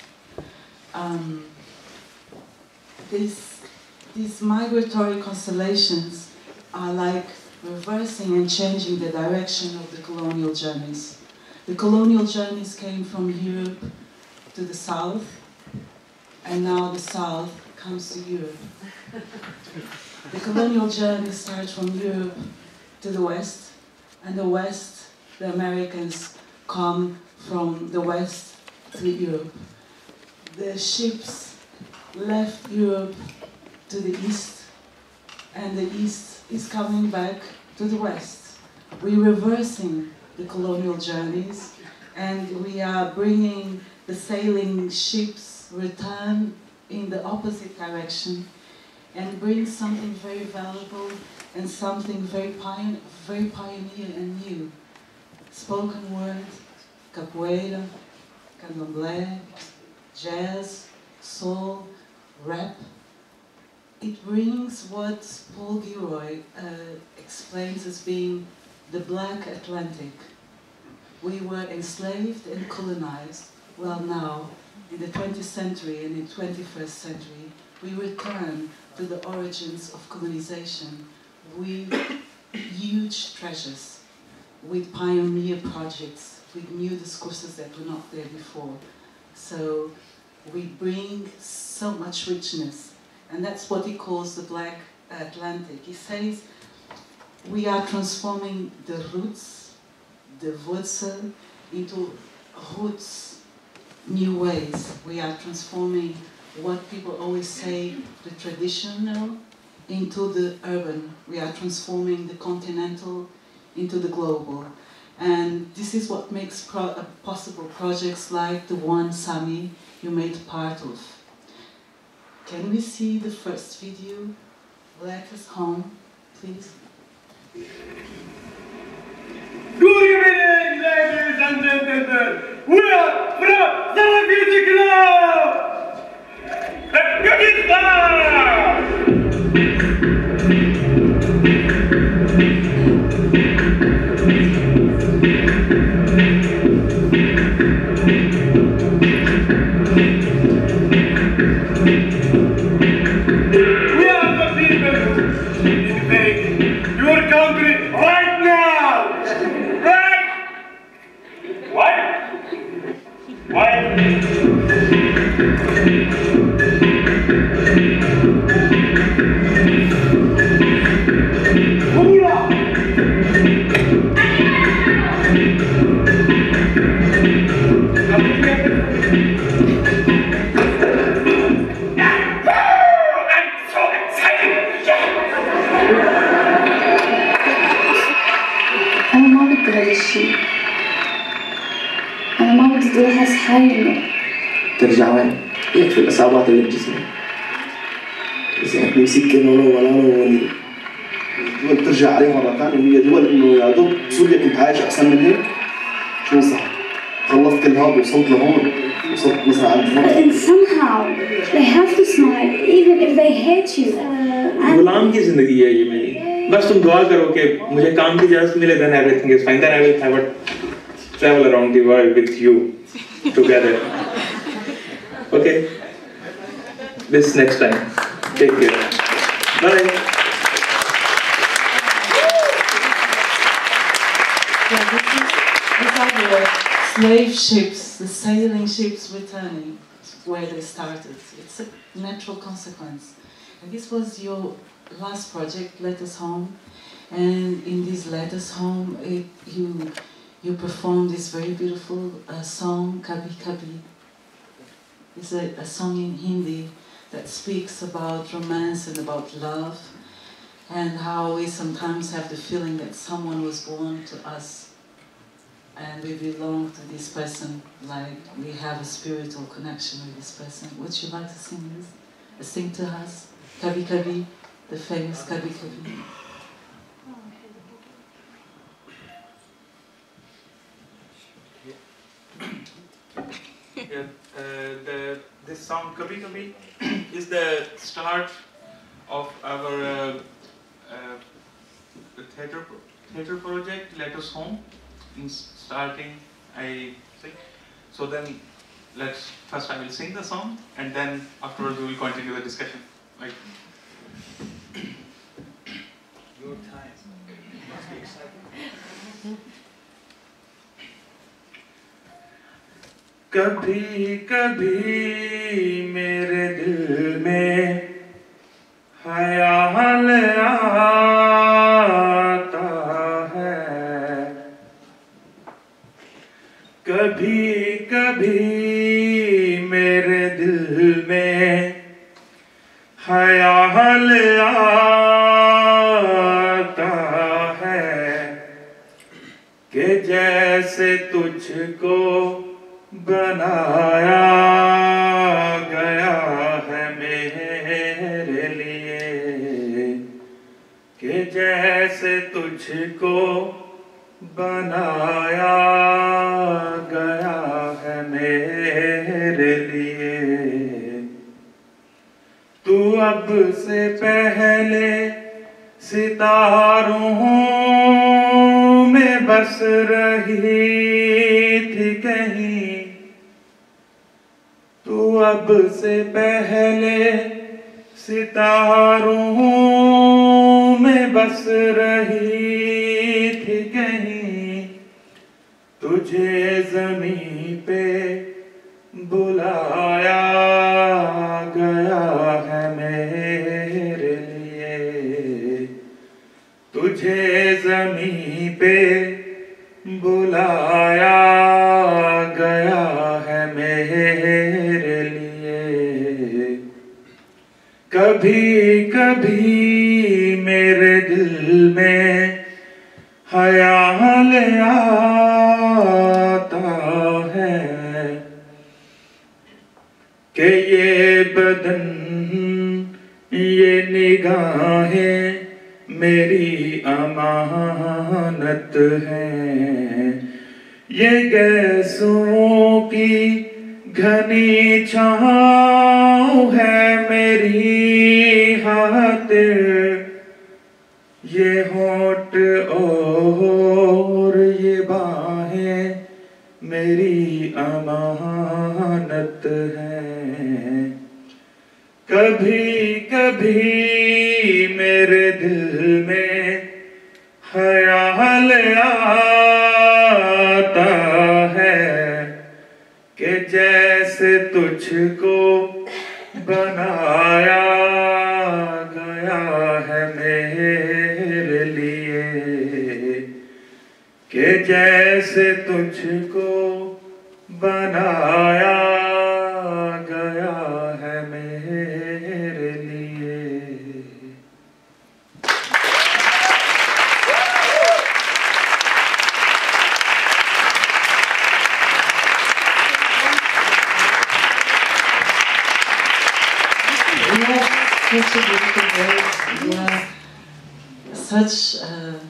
These migratory constellations are like reversing and changing the direction of the colonial journeys. The colonial journeys came from Europe to the south, and now the south comes to Europe. The colonial journey starts from Europe to the west, and the west, the Americans come from the west to Europe. The ships left Europe to the east, and the east is coming back to the west. We're reversing the colonial journeys, and we are bringing the sailing ships return in the opposite direction and bring something very valuable and something very pioneer and new. Spoken word, capoeira, candomblé, jazz, soul, rap. It brings what Paul Gilroy explains as being the Black Atlantic. We were enslaved and colonized. Well, now, in the 20th century and in the 21st century, we return to the origins of colonization with huge treasures, with pioneer projects, with new discourses that were not there before. So we bring so much richness, and that's what he calls the Black Atlantic. He says we are transforming the roots, the Wurzel, into roots, new ways. We are transforming what people always say, the traditional, into the urban. We are transforming the continental into the global. And this is what makes possible projects like the one, Sami, you made part of. Can we see the first video? Let us home, please. Good evening, ladies and gentlemen. We are from the Beauty Club. Beauty Club. We are the people invading your country right now. Right? What? What? أنا ما بدي هذا الشيء. أنا ما بدي أروح أحس حالي إنه ترجع وين؟ يكفي الإصابات اللي بجسمي. إذا أنت مسكين ولا ولي دول ترجع عليه مرة ثانية وهي دول إنه يا دوب بسوريا كنت عايش أحسن من هيك. شو صح؟ خلصت كل هذا وصلت لهون وصلت مثلا عند And somehow they have to smile even if they hate you. गुलाम की जिंदगी है ये मेरी बस तुम दुआ करो कि मुझे काम की इजाज़त मिले then everything is fine then I will have a travel around the world with you together okay this next time take care bye These are the slave ships, the sailing ships returning where they started. It's a natural consequence. And this was your last project, Let Us Home. And in this Let Us Home, you performed this very beautiful song, Kabhi Kabhi. It's a song in Hindi that speaks about romance and about love, and how we sometimes have the feeling that someone was born to us and we belong to this person, like we have a spiritual connection with this person. Would you like to sing this? Sing to us, Kabhi Kabhi, the famous Kabhi Kabhi. Yeah, this song Kabhi Kabhi is the start of our theater project Let Us Home. In starting I sing, so then first I will sing the song and then afterwards we will continue the discussion. Right? Your time must be exciting. कभी कभी मेरे दिल में ख्याल आता है कभी कभी मेरे दिल में ख्याल आता है कि जैसे तुझको बनाया गया है मेरे लिए कि जैसे तुझको बनाया गया है मेरे लिए तू अब से पहले सितारों में बस रही थी कहीं तू अब से पहले सितारों में बस रही थी कहीं तू तुझे ज़मीं पे बुलाया गया है मेरे लिए, तुझे ज़मीं पे बुलाया गया है मेरे लिए। कभी कभी मेरे दिल में ख्याल आता है कि ये बदन, ये निगाहें मेरी अमानत हैं, ये गैसों की घनी छाँव है मेरी खातिर, ये होंठ और ये बाहें मेरी अमानत हैं। कभी कभी मेरे दिल में ख्याल आता है कि जैसे तुझको बनाया गया है मेरे लिए, कि जैसे तुझको बनाया गया है मेरे लिए। Such a beautiful voice. You are such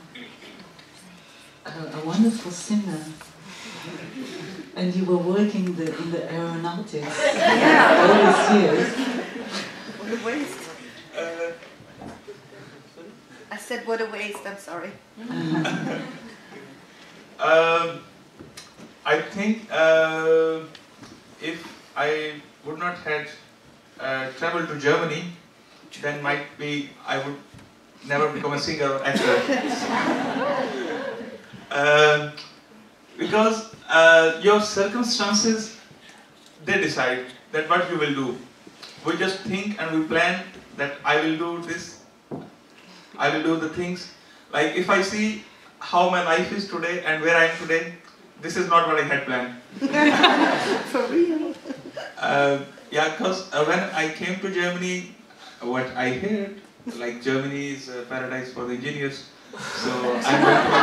a wonderful singer. And you were working in the aeronautics all these years. What a waste. I said what a waste, I'm sorry. I think if I would not have traveled to Germany, then might be I would never become a singer or actor. Because your circumstances, they decide that what you will do. We just think and we plan that I will do this, I will do the things. Like if I see how my life is today and where I am today, this is not what I had planned. For real? Yeah, because when I came to Germany, what I heard, like Germany is a paradise for the engineers, so I'm going to a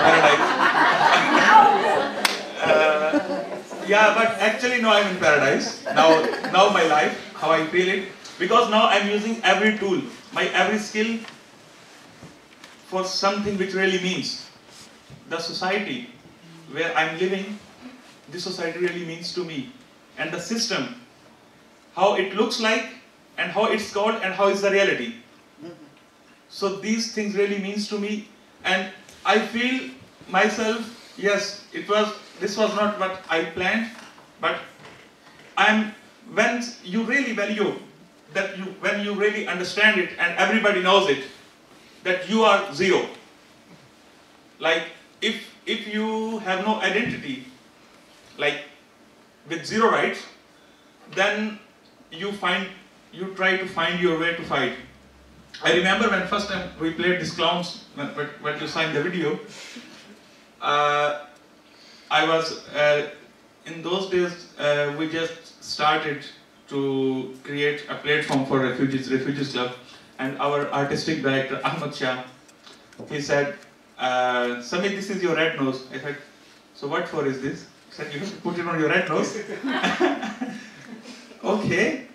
paradise. Yeah, but actually now I'm in paradise. Now my life, how I feel it, because now I'm using every tool, my every skill for something which really means. The society where I'm living, this society really means to me. And the system, how it looks like, and how it's called, and how is the reality. So these things really means to me, and I feel myself, yes, this was not what I planned, but when you really value, when you really understand it, and everybody knows it, that you are zero. Like, if you have no identity, like with zero rights, then you try to find your way to fight. I remember when first time we played these clowns, when you signed the video, I was, in those days, we just started to create a platform for Refugees Club, and our artistic director, Ahmad Shah, he said, Samit, this is your red nose. I said, so what for is this? He said, you have to put it on your red nose. Okay.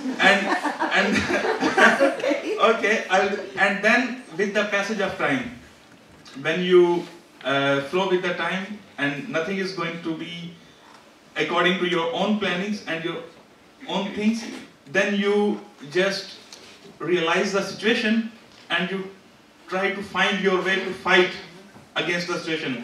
Okay, and then with the passage of time, when you flow with the time and nothing is going to be according to your own plannings and your own things, then you just realize the situation and you try to find your way to fight against the situation.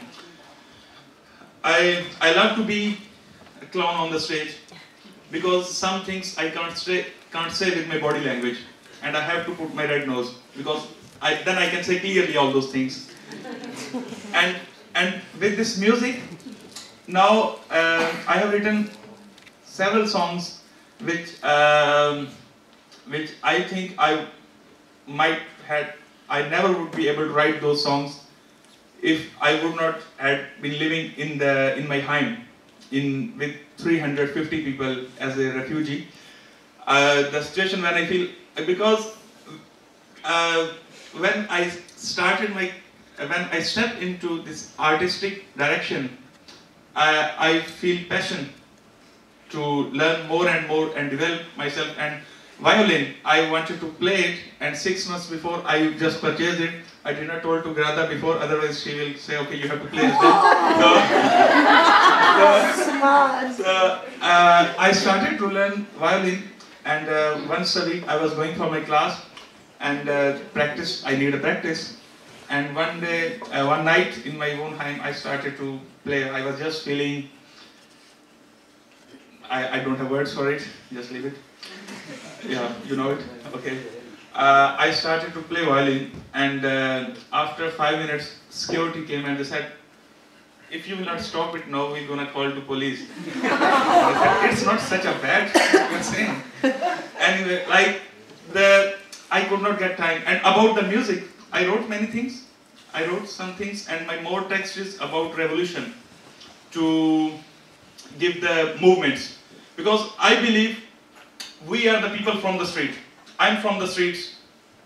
I love to be a clown on the stage, because some things I can't say with my body language, and I have to put my red nose, because then I can say clearly all those things. And with this music, now I have written several songs which I think I never would be able to write those songs if I would not have been living in my home with 350 people as a refugee. The situation when I feel, because when I stepped into this artistic direction, I feel passion to learn more and more and develop myself. And violin, I wanted to play it, and 6 months before I just purchased it. I did not told to Grada before, otherwise she will say, okay, you have to play it. I started to learn violin, and once a week I was going for my class and practice. I need a practice. And one night in my own home, I started to play. I was just feeling, I don't have words for it, just leave it. Yeah, you know it, okay. I started to play violin, and after 5 minutes, security came and they said, if you will not stop it now, we're gonna call the police. I said, it's not such a bad thing. Anyway, I could not get time. And about the music, I wrote many things. I wrote some things, and my more text is about revolution, to give the movements. Because I believe we are the people from the street. I'm from the streets.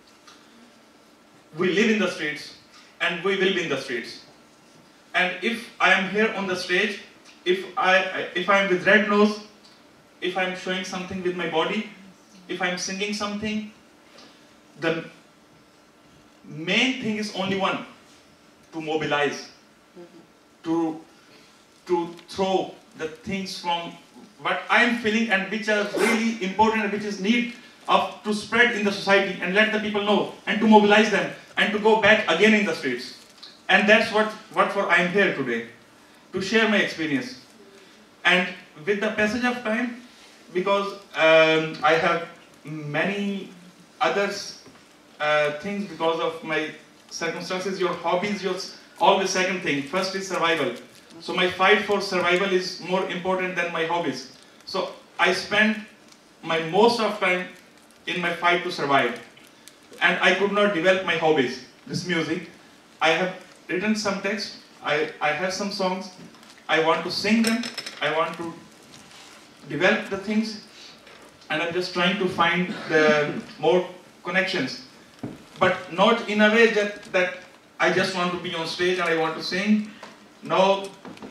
We live in the streets, and we will be in the streets. And if I am here on the stage, if I am with red nose, if I'm showing something with my body, if I'm singing something, the main thing is only one: to mobilize, to throw the things from what I'm feeling and which are really important and which is need of to spread in the society and let the people know and to mobilize them and to go back again in the streets. And that's what for I am here today, to share my experience. And with the passage of time, because I have many others things because of my circumstances, your hobbies, always second thing. First is survival. So my fight for survival is more important than my hobbies. So I spend my most of time in my fight to survive. And I could not develop my hobbies. This music, I have written some text, I have some songs, I want to sing them, I want to develop the things, and I'm just trying to find the more connections. But not in a way that I just want to be on stage and I want to sing. No,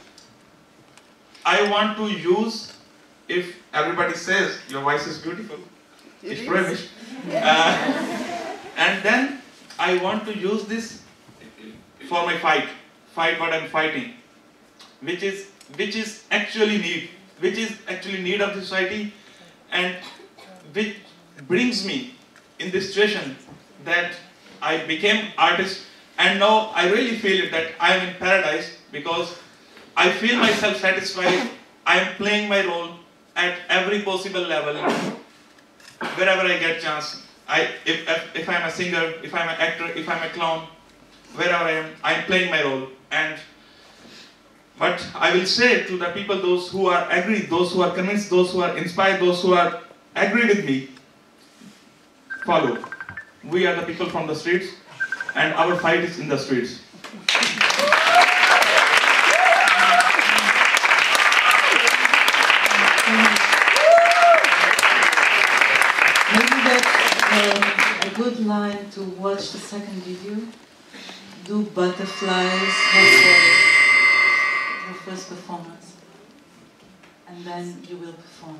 I want to use, if everybody says your voice is beautiful, it's promised, and then I want to use this for my fight what I'm fighting, which is actually need of the society, and which brings me in this situation that I became artist, and now I really feel that I am in paradise because I feel myself satisfied. I am playing my role at every possible level, wherever I get chance. If I'm a singer, if I'm an actor, if I'm a clown, wherever I am playing my role. And but I will say to the people, those who are agree, those who are convinced, those who are inspired, those who are agree with me, follow. We are the people from the streets, and our fight is in the streets. Maybe that's a good line to watch the second video. Do butterflies your first performance, and then you will perform.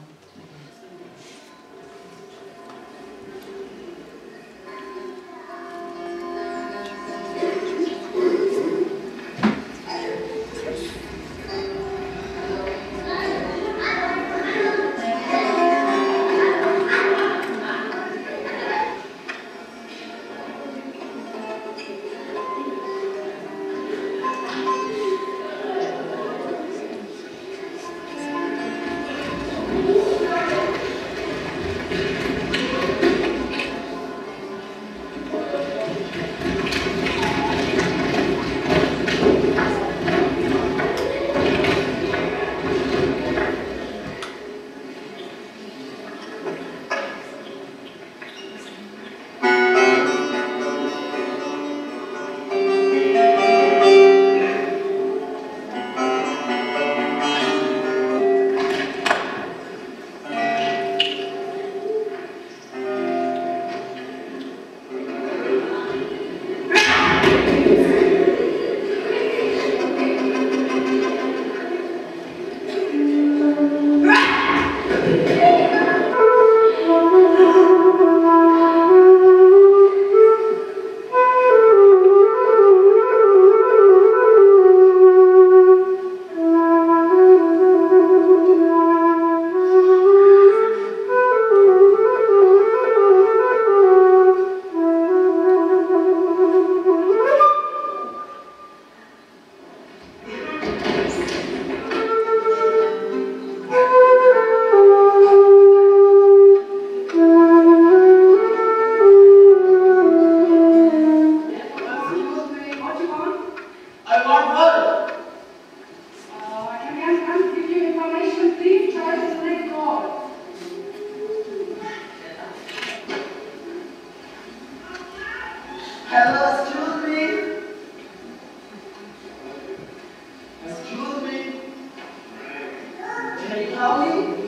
information, please try to select all. Hello, excuse me. Excuse me. Can you call me?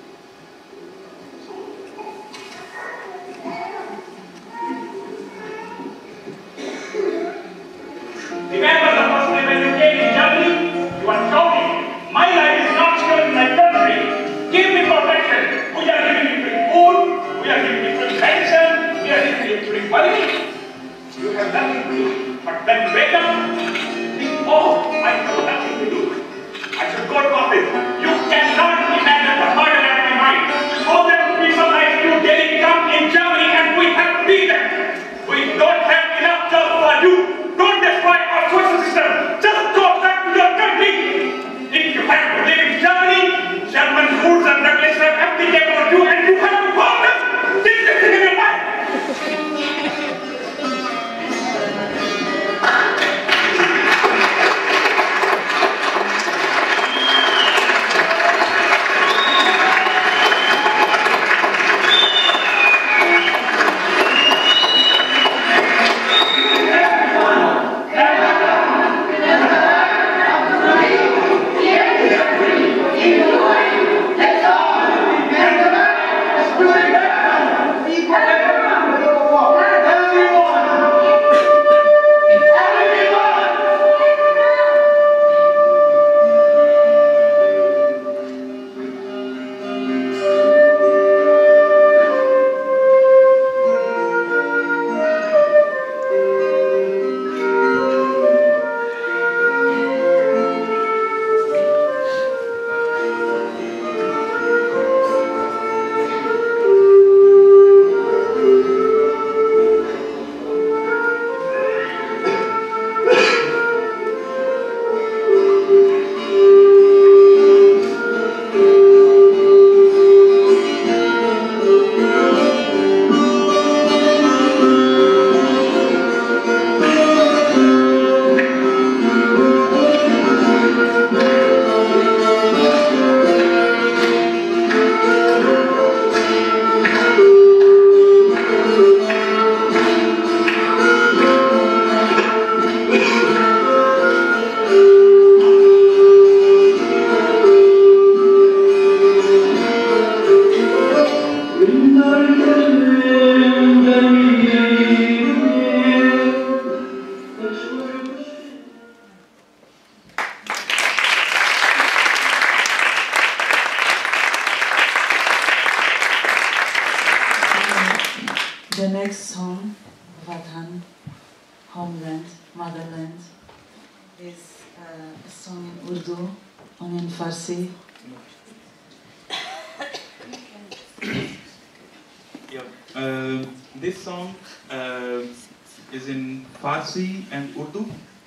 Remember the first time when you came in Germany? You are shouting, my life is not secure in my country. Give me protection. We are giving you free food. We are giving you free medicine. We are giving you free money. You have nothing to do. But when you wake up, think, oh, I have nothing to do. I should go to office. You cannot imagine the burden at my mind. All that people like you daily come in Germany and we have to beat them. We don't have enough jobs for you. Don't destroy our social system. Just go back to your country. If you have to live in Germany, German rules and regulations have to take on you and you have to follow them. This is in your life. The next song, Vatan, Homeland, Motherland, is a song in Urdu and in Farsi. This song is in Farsi and Urdu.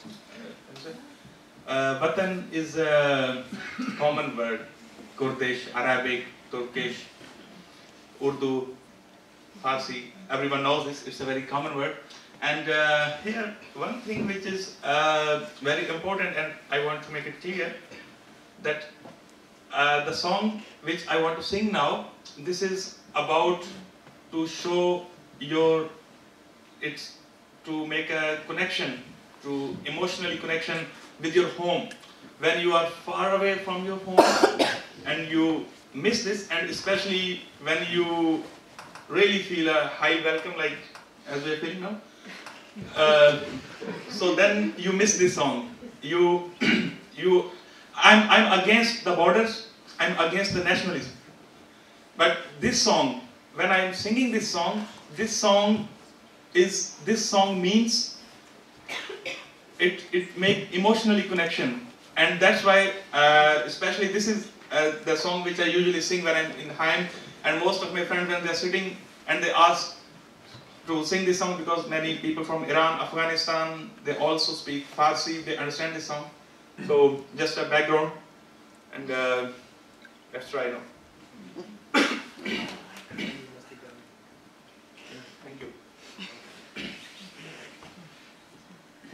Vatan is a common word. Kurdish, Arabic, Turkish, Urdu, Farsi. Everyone knows this. It's a very common word. And here, one thing which is very important, and I want to make it clear, that the song which I want to sing now, this is about to show your, it's to make a connection, to emotionally connection with your home. When you are far away from your home and you miss this, and especially when you really feel a high welcome, like as we're feeling now, so then you miss this song. I'm against the borders, I'm against the nationalism. But this song, when I'm singing this song means it make emotionally connection. And that's why, especially this is the song which I usually sing when I'm in Haim, and most of my friends, when they're sitting and they ask to sing this song, because many people from Iran, Afghanistan, they also speak Farsi, they understand this song. So just a background, and let's try now. Thank you.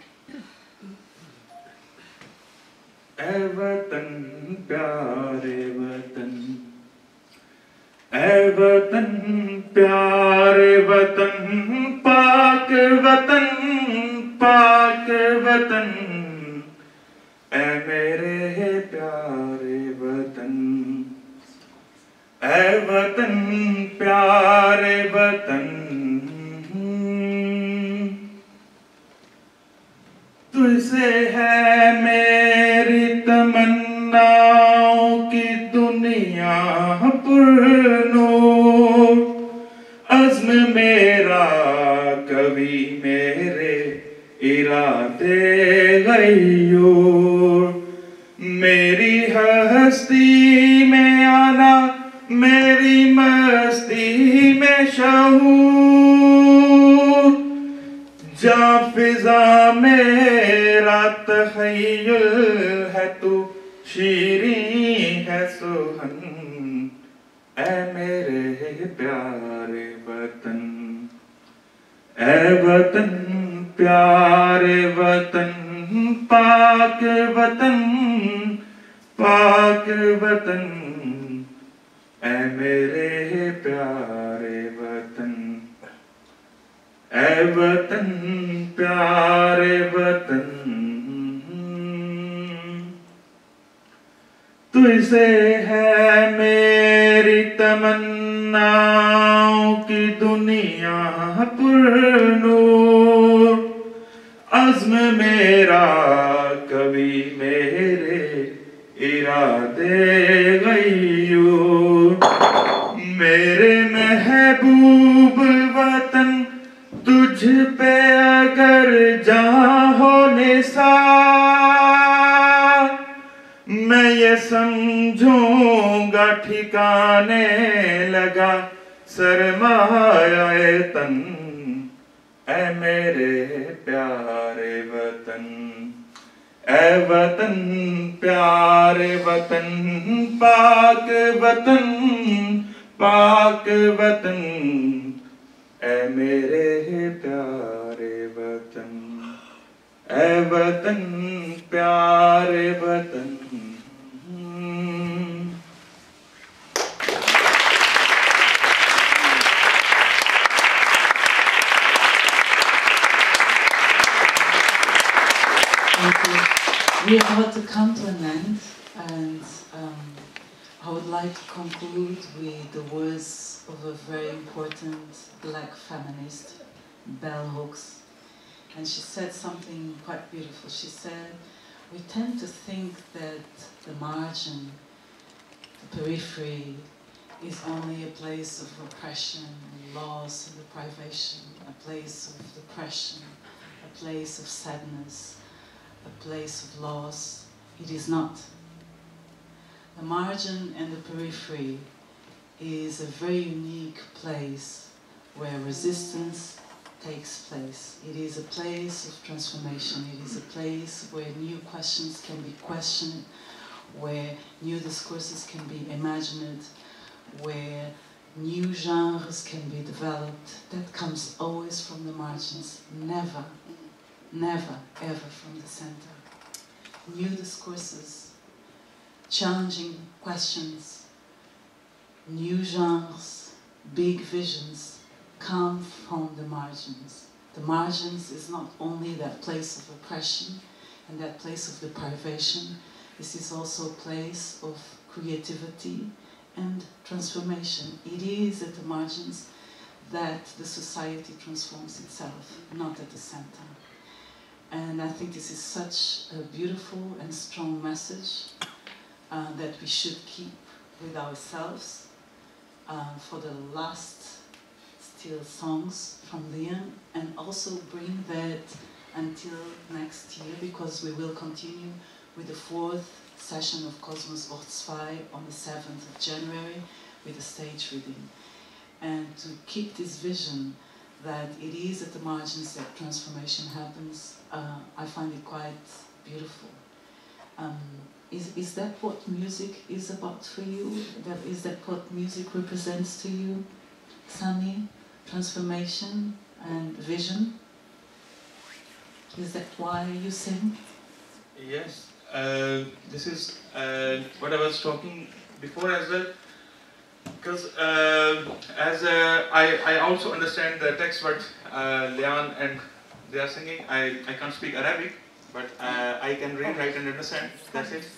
ऐ वतन प्यारे वतन प्यारे वतन पाक वतन पाक वतन ऐ मेरे प्यारे वतन ऐ वतन प्यारे वतन तुझसे है मेरी तमन्नाओं की दुनिया पुरनूर अज़्म मेरा कभी मेरे इरादे गयूर मेरी हस्ती में आना मेरी मस्ती में शहूर जा फिजा मेरा तख़य्युल है तू शीरी है सुहन ऐ मेरे प्यारे वतन ऐ वतन प्यारे वतन पाक वतन पाक वतन ऐ मेरे प्यारे वतन ऐ वतन प्यारे वतन तुझसे है मेरी तमन्नाओं की दुनिया पुरनूर अज़्म मेरा कभी मेरे इरादे गयूर मेरे महबूब वतन तुझ पे अगर जहाँ हो निसार मैं ये समझूंगा ठिकाने लगा सरमाया तन ऐ मेरे प्यारे वतन ऐ वतन प्यारे वतन पाक वतन पाक वतन ऐ मेरे प्यारे वतन ऐ वतन प्यारे वतन We are about to come to an end, and I would like to conclude with the words of a very important black feminist, Bell Hooks. And she said something quite beautiful. She said, we tend to think that the margin, the periphery, is only a place of oppression, loss, and deprivation, a place of depression, a place of sadness, a place of loss. It is not. The margin and the periphery is a very unique place where resistance takes place. It is a place of transformation. It is a place where new questions can be questioned, where new discourses can be imagined, where new genres can be developed. That comes always from the margins, never, never, ever from the center. New discourses, challenging questions, new genres, big visions come from the margins. The margins is not only that place of oppression and that place of deprivation, this is also a place of creativity and transformation. It is at the margins that the society transforms itself, not at the center. And I think this is such a beautiful and strong message that we should keep with ourselves for the last still songs from Liam, and also bring that until next year, because we will continue with the 4th session of Kosmos Ortzfai on the 7th of January with a stage reading. And to keep this vision that it is at the margins that transformation happens, I find it quite beautiful. Is that what music is about for you? Is that what music represents to you, Sami? Transformation and vision? Is that why you sing? Yes, this is what I was talking before as well. because as I also understand the text what Leon and they are singing. I can't speak Arabic, but I can read, write, and understand. That's it.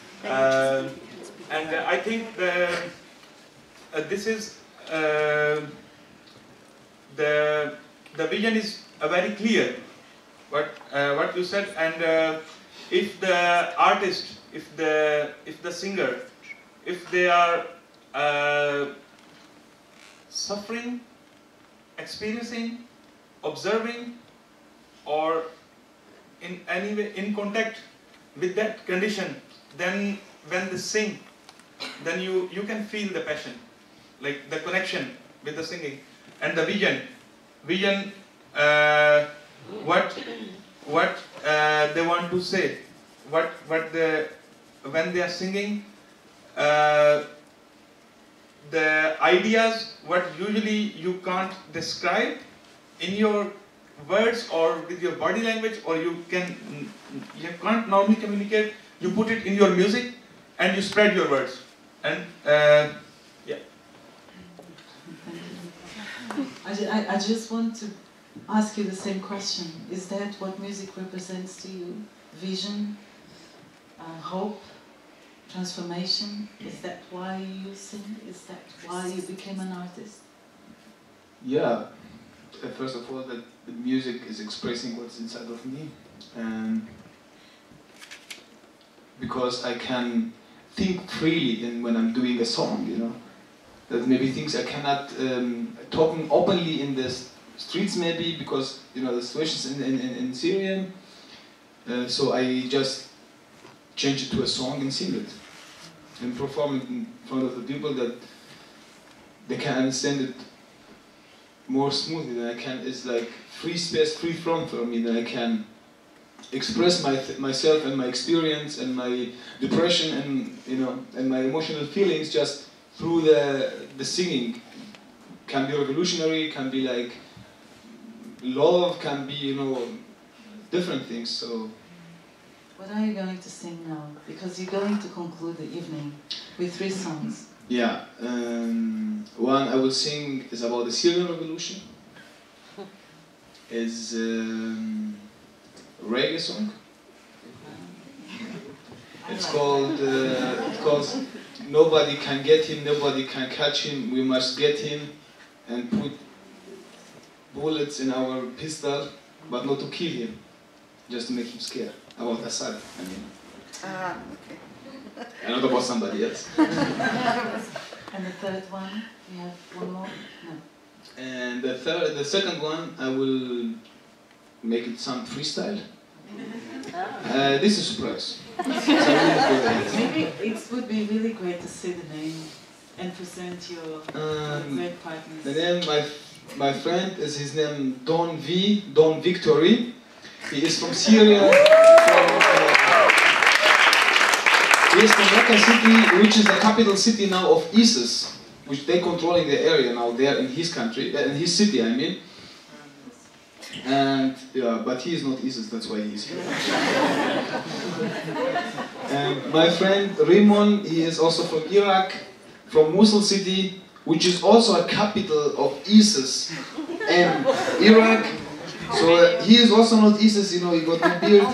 And I think this is the vision is very clear. What you said, and if the artist, if the singer, if they are suffering, experiencing, observing, or in any way in contact with that condition, then when they sing, then you can feel the passion, like the connection with the singing and the vision, what they want to say, when they are singing, the ideas what usually you can't describe in your words or with your body language, or you can't normally communicate. You put it in your music and you spread your words, and yeah. I just want to ask you the same question. Is that what music represents to you? Vision, hope, transformation? Is that why you sing? Is that why you became an artist? Yeah. First of all, that the music is expressing what's inside of me, and because I can think freely when I'm doing a song, you know, that maybe things I cannot talking openly in the streets, maybe because you know the situations in Syria. So I just change it to a song and sing it and perform it in front of the people that they can understand it more smoothly than I can. It's like free space, free front for me, that I can express myself and my experience and my depression and you know and my emotional feelings just through the singing. Can be revolutionary, can be like love, can be, you know, different things. So what are you going to sing now? Because you're going to conclude the evening with 3 songs. Yeah, one I will sing is about the Syrian revolution. It's a reggae song. It's called Nobody Can Get Him, Nobody Can Catch Him, We Must Get Him and put bullets in our pistol, but not to kill him, just to make him scared. About Assad, I mean. Okay. And not about somebody else. And the third one, you have one more? No. And the second one, I will make it some freestyle. This is a surprise. Maybe it would be really great to say the name and present your great partners. The name, my friend, is his name Don Victory. He is from Syria. He is from Raqqa city, which is the capital city now of ISIS, which they controlling the area now there in his country, in his city, I mean. And yeah, but he is not ISIS, that's why he is here. And my friend Rimon, he is also from Iraq, from Mosul city, which is also a capital of ISIS and Iraq. So he is also not ISIS, you know, he got no beard.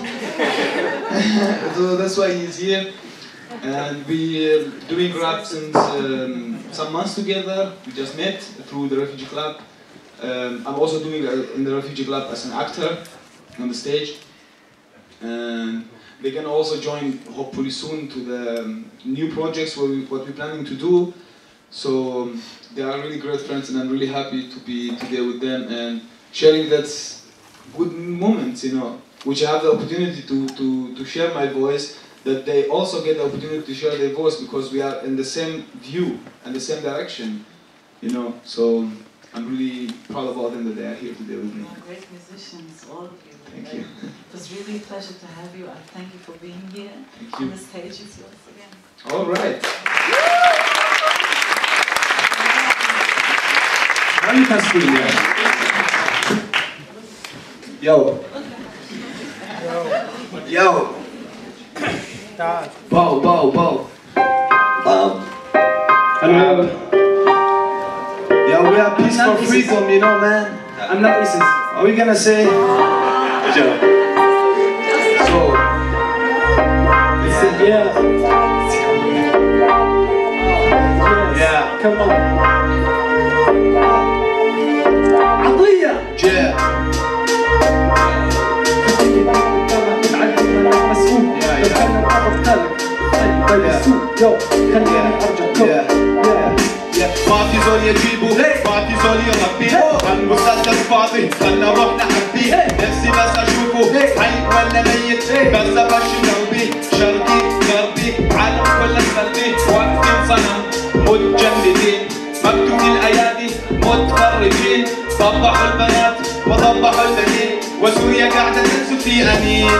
So that's why he is here. And we doing rap since some months together. We just met through the Refugee Club. I'm also doing in the Refugee Club as an actor on the stage. And they can also join hopefully soon to the new projects what we're planning to do. So they are really great friends, and I'm really happy to be today with them and sharing that good moments, you know, which I have the opportunity to share my voice, that they also get the opportunity to share their voice because we are in the same view and the same direction, you know. So I'm really proud about them that they are here today with me. You are great musicians, all of you. Thank you. It was really a pleasure to have you. I thank you for being here. Thank you. And the stage is yours again. All right. Now you can scream, Yo. Yo. Bow. Hello. racism, you know, man. I'm not racist. Are we gonna say? Good job. So, Yeah. yeah. Come on. عطية. Yeah. ما في زول يجيبه ما في زول يربيه المسدس فاضي خلنا روحنا حبيه نفسي بس اشوفه حي ولا ميت بس ابشر قلبي شرقي غربي عالم كله سلبي واقفين صنم متجمدين مكتوب الايادي متخرجين ضبحوا البنات وضبحوا البنين وسوريا قاعده تنسف في انين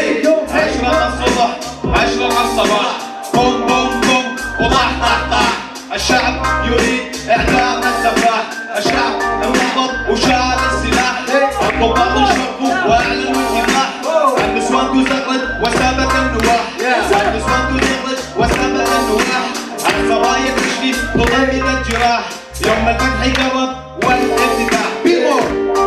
10 الصبح 10 الصباح بوم بوم بوم وضح طح طح الشعب يريد اعدام السفاح الشعب انقبض وشال السلاح الضباط انشرفوا واعلنوا الكفاح النسوان تزغرد وسابت النواح النسوان تزغرد وسابت النواح الصبايا تشفي بضمن الجراح يوم الفتح يقرب والافتتاح بيمور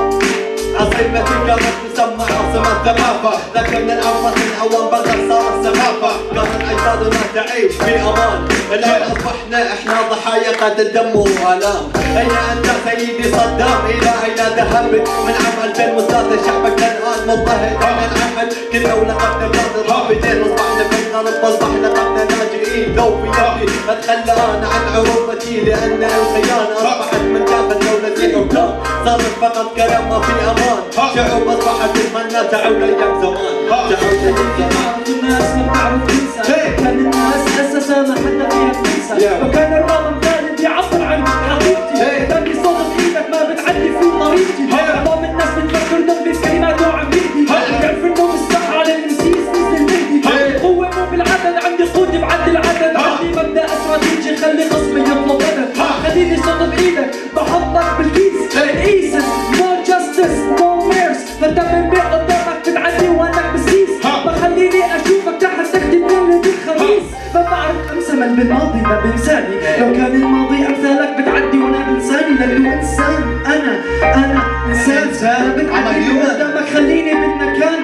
عاصمة القمر تسمى عاصمة الثقافة لكن الأنفس الأول بغى صار السخافة كانت أجدادنا تعيش في أمان الآن أصبحنا إحنا ضحايا قتل الدم وآلام أين أنت سيدي صدام إلهي لا ذهبت من عام 2003 شعبك الآن مضطهد أين العمل كل دولة قبل بلاد الرافدين أصبحنا في الغرب أصبحنا قبل لاجئين لو في يدي أتخلى أنا عن عروبتي لأن الخيانة أصبحت من داخل دولتي حكام صارت فقط كلام ما في أمان شعوب أصبحت تتمنى تعود أيام زمان تعود أيام زمان الناس ما بتعرف تنسى كان الناس أساسا ما حدا فيها بتنسى وكان الرقم كان بيعبر عن حقيقتي كان بصوت بإيدك ما بتعدي في طريقتي معظم الناس بتفكر دم بكلمات وعبيدي بيعرف إنه مستحى على النسيس نزل المهدي القوة مو بالعدد عندي قوتي بعد العدد عندي مبدأ استراتيجي خلي خصمي يطلب مدد خليني صوت بإيدك بحطك بالكيس الإيسس no justice no mercy فانت من بيع قدامك بتعدي وانا بسيس بخليني اشوفك تحت تحت الليل الخميس ما بعرف امثل بالماضي ما بنساني لو كان الماضي امثالك بتعدي وانا بنساني لانه انسان انا انسان ثابت عدي قدامك خليني بالمكان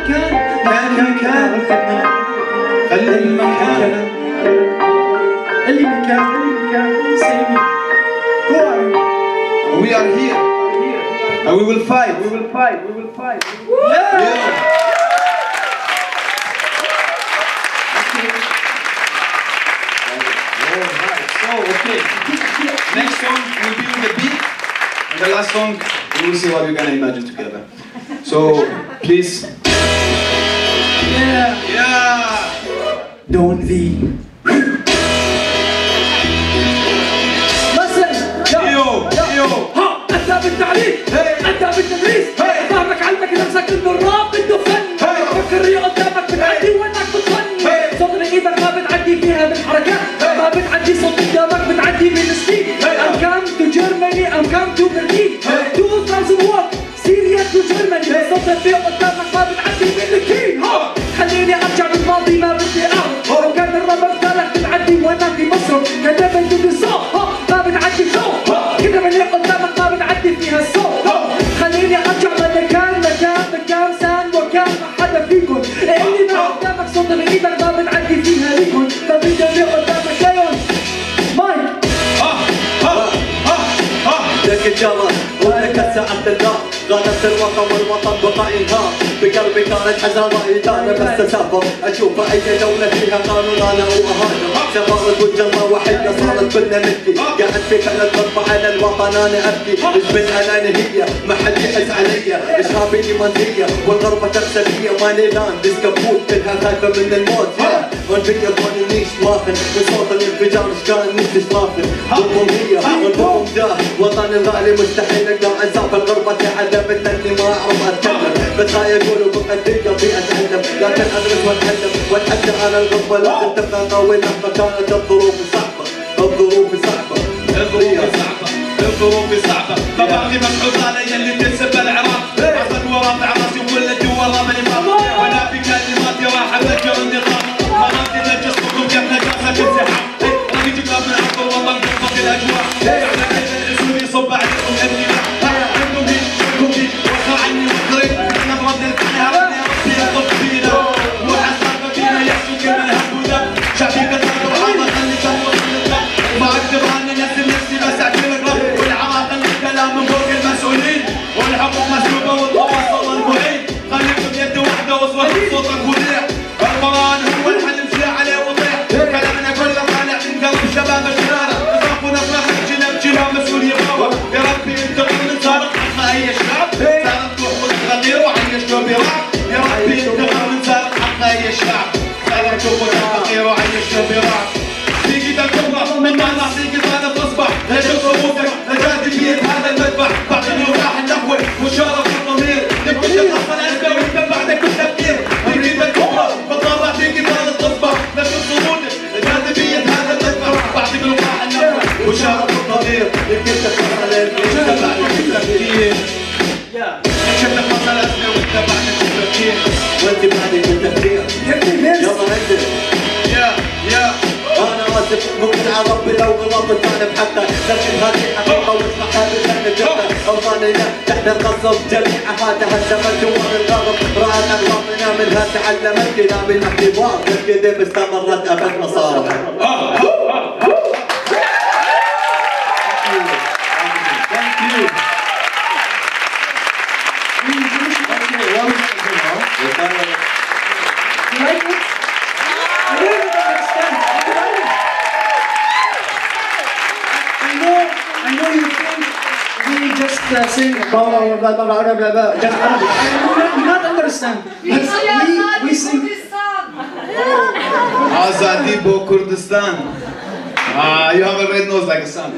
كان خلي المكان اللي مكان say me who are you we are here and we will fight yeah. Okay. Next song will be with the beat, and the last song we will see what we're gonna imagine together. So please. Yeah. Don't be. ها انت بالتعليم انت بالتدريس فاهمك علمك نفسك انه الراب بده فن فكر قدامك بتعدي وانك بتفني صوت ايدك ما بتعدي فيها بالحركات ما بتعدي صوت قدامك بتعدي بالسبيد I'm come to Germany I'm come to Berlin 2001 Syria to Germany صوت البيع قدامك ما بتعدي بالكين خليني ارجع بالماضي ما بدي اعرف لو كان الراب بتاعك بتعدي وانا في مصر كذا بدي بالصوت ما بتعدي صوت كده من قدامك ما بتعدي فيها الصوت خليني ارجع مكان سان وكان ما حدا فيكم اللي ما قدامك صوت بايدك ما بتعدي فيها ليكم فبيجي اللي قدامك جايون مايك لك الجمر ولك ساعة النار غادرت الوطن والوطن بقى انهار بقلبي كانت حزانة إدانة بس أسافر أشوف أي دولة فيها قانون أنا وأهانم سفرت والجنة وحيدة صارت كلنا ملكي قاعد في بلد غضب على الوطن أنا أبكي مش بالأنانية ما حد يحس عليا إشرابي لي منزية والغربة تغسلية ماني لان ديسكبوت كلها خايفة من الموت والفيديو كوني ماخن وصوت الانفجار كان نفسي صاخن ضدهم هي والبوم جاه وطن الغالي مستحيل اقدر انسى الغربة عذبت اني ما اعرف اتكلم بس هاي يقولوا بقدية ابي اتعلم لكن ادرس واتحدى على الغربة لازم تبقى قوي مهما كانت الظروف صعبة طبعتي مسعود علي اللي تنسب العراق عصد ورافع راسي وكل الدول رامي الفاق وانا في كلماتي راح افكر النظام مراتي نجسكم كيف نجاسة الزحام راح يجيب من عبد والله نقطة الاجواء على كيف الاسود يصب عليكم الانتباه من بعد اعطيك انا تصبح لا شوف صوتك لا جاذبية هذا المذبح بعد الوقاح النحوي مشارك الضمير يمكن تخلص الازمة ويمكن بعدك التفكير تركيب الكبرى بطلع اعطيك انا تصبح لا شوف صوتك لا جاذبية هذا المذبح بعد الوقاح النحوي مشارك الضمير يمكن تخلص الازمة بعدك التفكير يمكن تخلص الازمة وانت بعدك التفكير وانت بعدك التفكير يلا انزل يا انا اسف ممكن على ربي لو غلطت انا بحقه لكن هذه حقيقه واسمعها بالفن جدا اوطاننا نحن نقصف جميعها تهدمت دوار الغرب رأت اغلاطنا منها تعلمت كلام الاحتضار الكذب استمرت ابد مصارها I know you think we just sing blah blah blah blah blah blah blah just Arabic. You not understand. We sing. Azadibo Kurdistan. You have a red nose like a sun.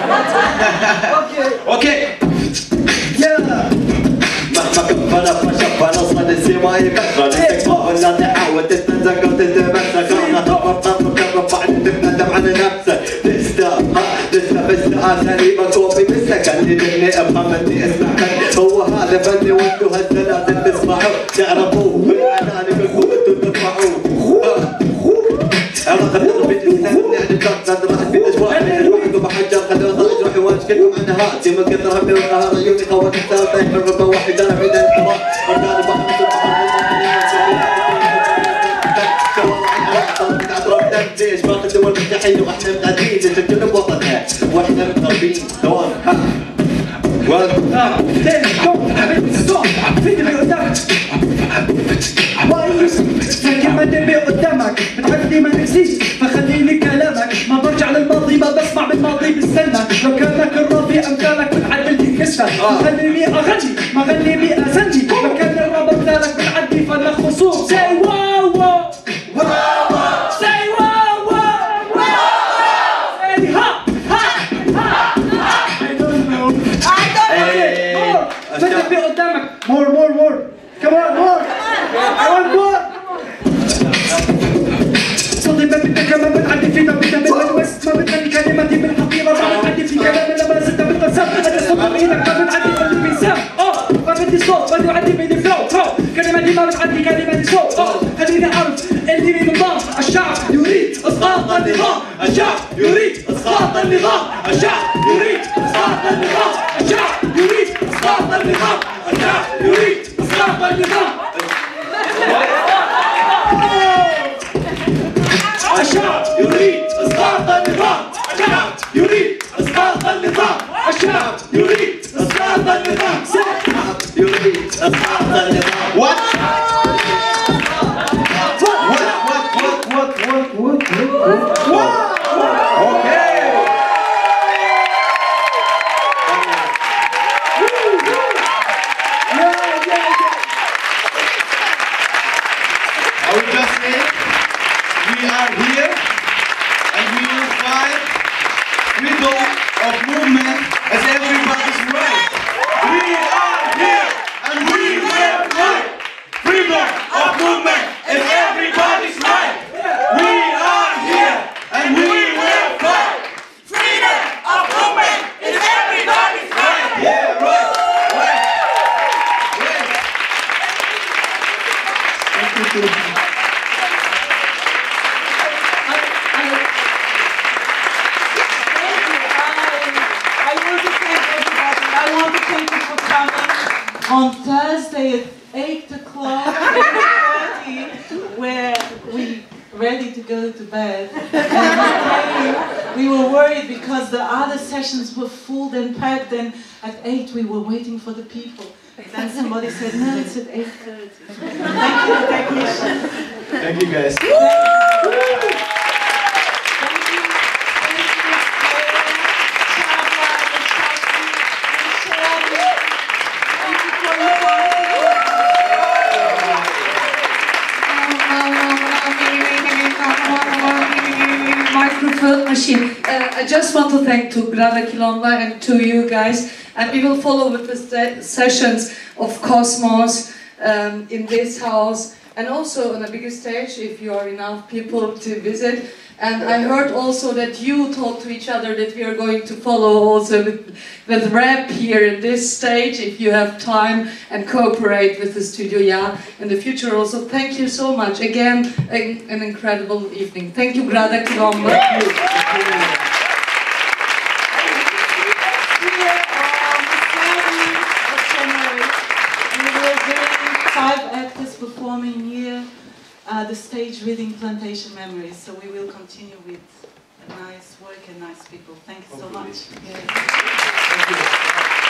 Okay. Yeah. مهما كبرت فشبنا صد السماء كثرة تكفى ولا تحاول تتنزق وتتمسك انا تفرط مكرر بعد تندم على نفسك تستفز اساليبك وفي مسك اللي تغني افهم اني اسمعك هو هذا فني وانتو هالسلاسل تسمعوا تعرفوه بالعنان كلكم انتو تسمعوه انا خلينا في جسنا يعني بلاد راح في اجواء روحكم بحجر خلونا روحي واشكلكم عن هاتي من كثر همي وقهر عيوني خوات الثالثه الربا واحد انا بعيد عن الحرام وكان بحمد ليش باقي الدول مرتاحين واحنا متعدين نتكلم بوطننا واحنا متغربين دوام كلمة تبي قدامك بتحبني ما تنسيش فخليني كلامك ما برجع للماضي ما بسمع بالماضي بالسنة لو كانك الراضي امثالك بتعدل لي كسرة خليني اغني ما غني اسنجي لو كان الراب امثالك بتعدي فانا خصوص say واو واو say واو واو say ha ha ha I don't know تبي قدامك more come on more I want more صوتي ما بدك ما بتعدي فينا بدنا بالوست ما بتغني كلماتي بالحقيقة ما بتعدي في كلام لما زدت بالقسم أنا صوت بإيدك ما بتعدي باللي بيسام ما بدي صوت بدي أعدي بإيدي فلو كلماتي ما بتعدي كلماتي صوت خليني أعرف اللي بنظام الشعب يريد إسقاط النظام الشعب يريد إسقاط النظام الشعب يريد إسقاط النظام الشعب يريد إسقاط النظام الشعب يريد إسقاط النظام الشعب يريد إسقاط النظام الشعب يريد إسقاط النظام الشعب يريد إسقاط النظام الشعب يريد إسقاط النظام What? Okay. I would just say we are here and we will fight freedom of movement as everybody's right. We are here and we will fight freedom of movement as everybody's right. We are here and we will fight freedom of movement as everybody's right. Yeah, right. Thank you. On Thursday at 8 o'clock, where we ready to go to bed, and we were worried because the other sessions were full and packed, and at 8 we were waiting for the people. Then somebody said, no, it's at 8:30. Thank you, technician. Thank you, guys. Microphone machine. I just want to thank to Grada Quilomba and to you guys, and we will follow with the sessions of Cosmos in this house, and also on a bigger stage if you are enough people to visit. And I heard also that you talk to each other that we are going to follow also with rap here in this stage, if you have time, and cooperate with the Studio Ja in the future also. Thank you so much. Again, an incredible evening. Thank you, Grada Quilomba. We will bring 5 actors performing here. The stage reading Plantation Memories, so we will continue with nice work and nice people. Thank you so much. Yeah. Thank you.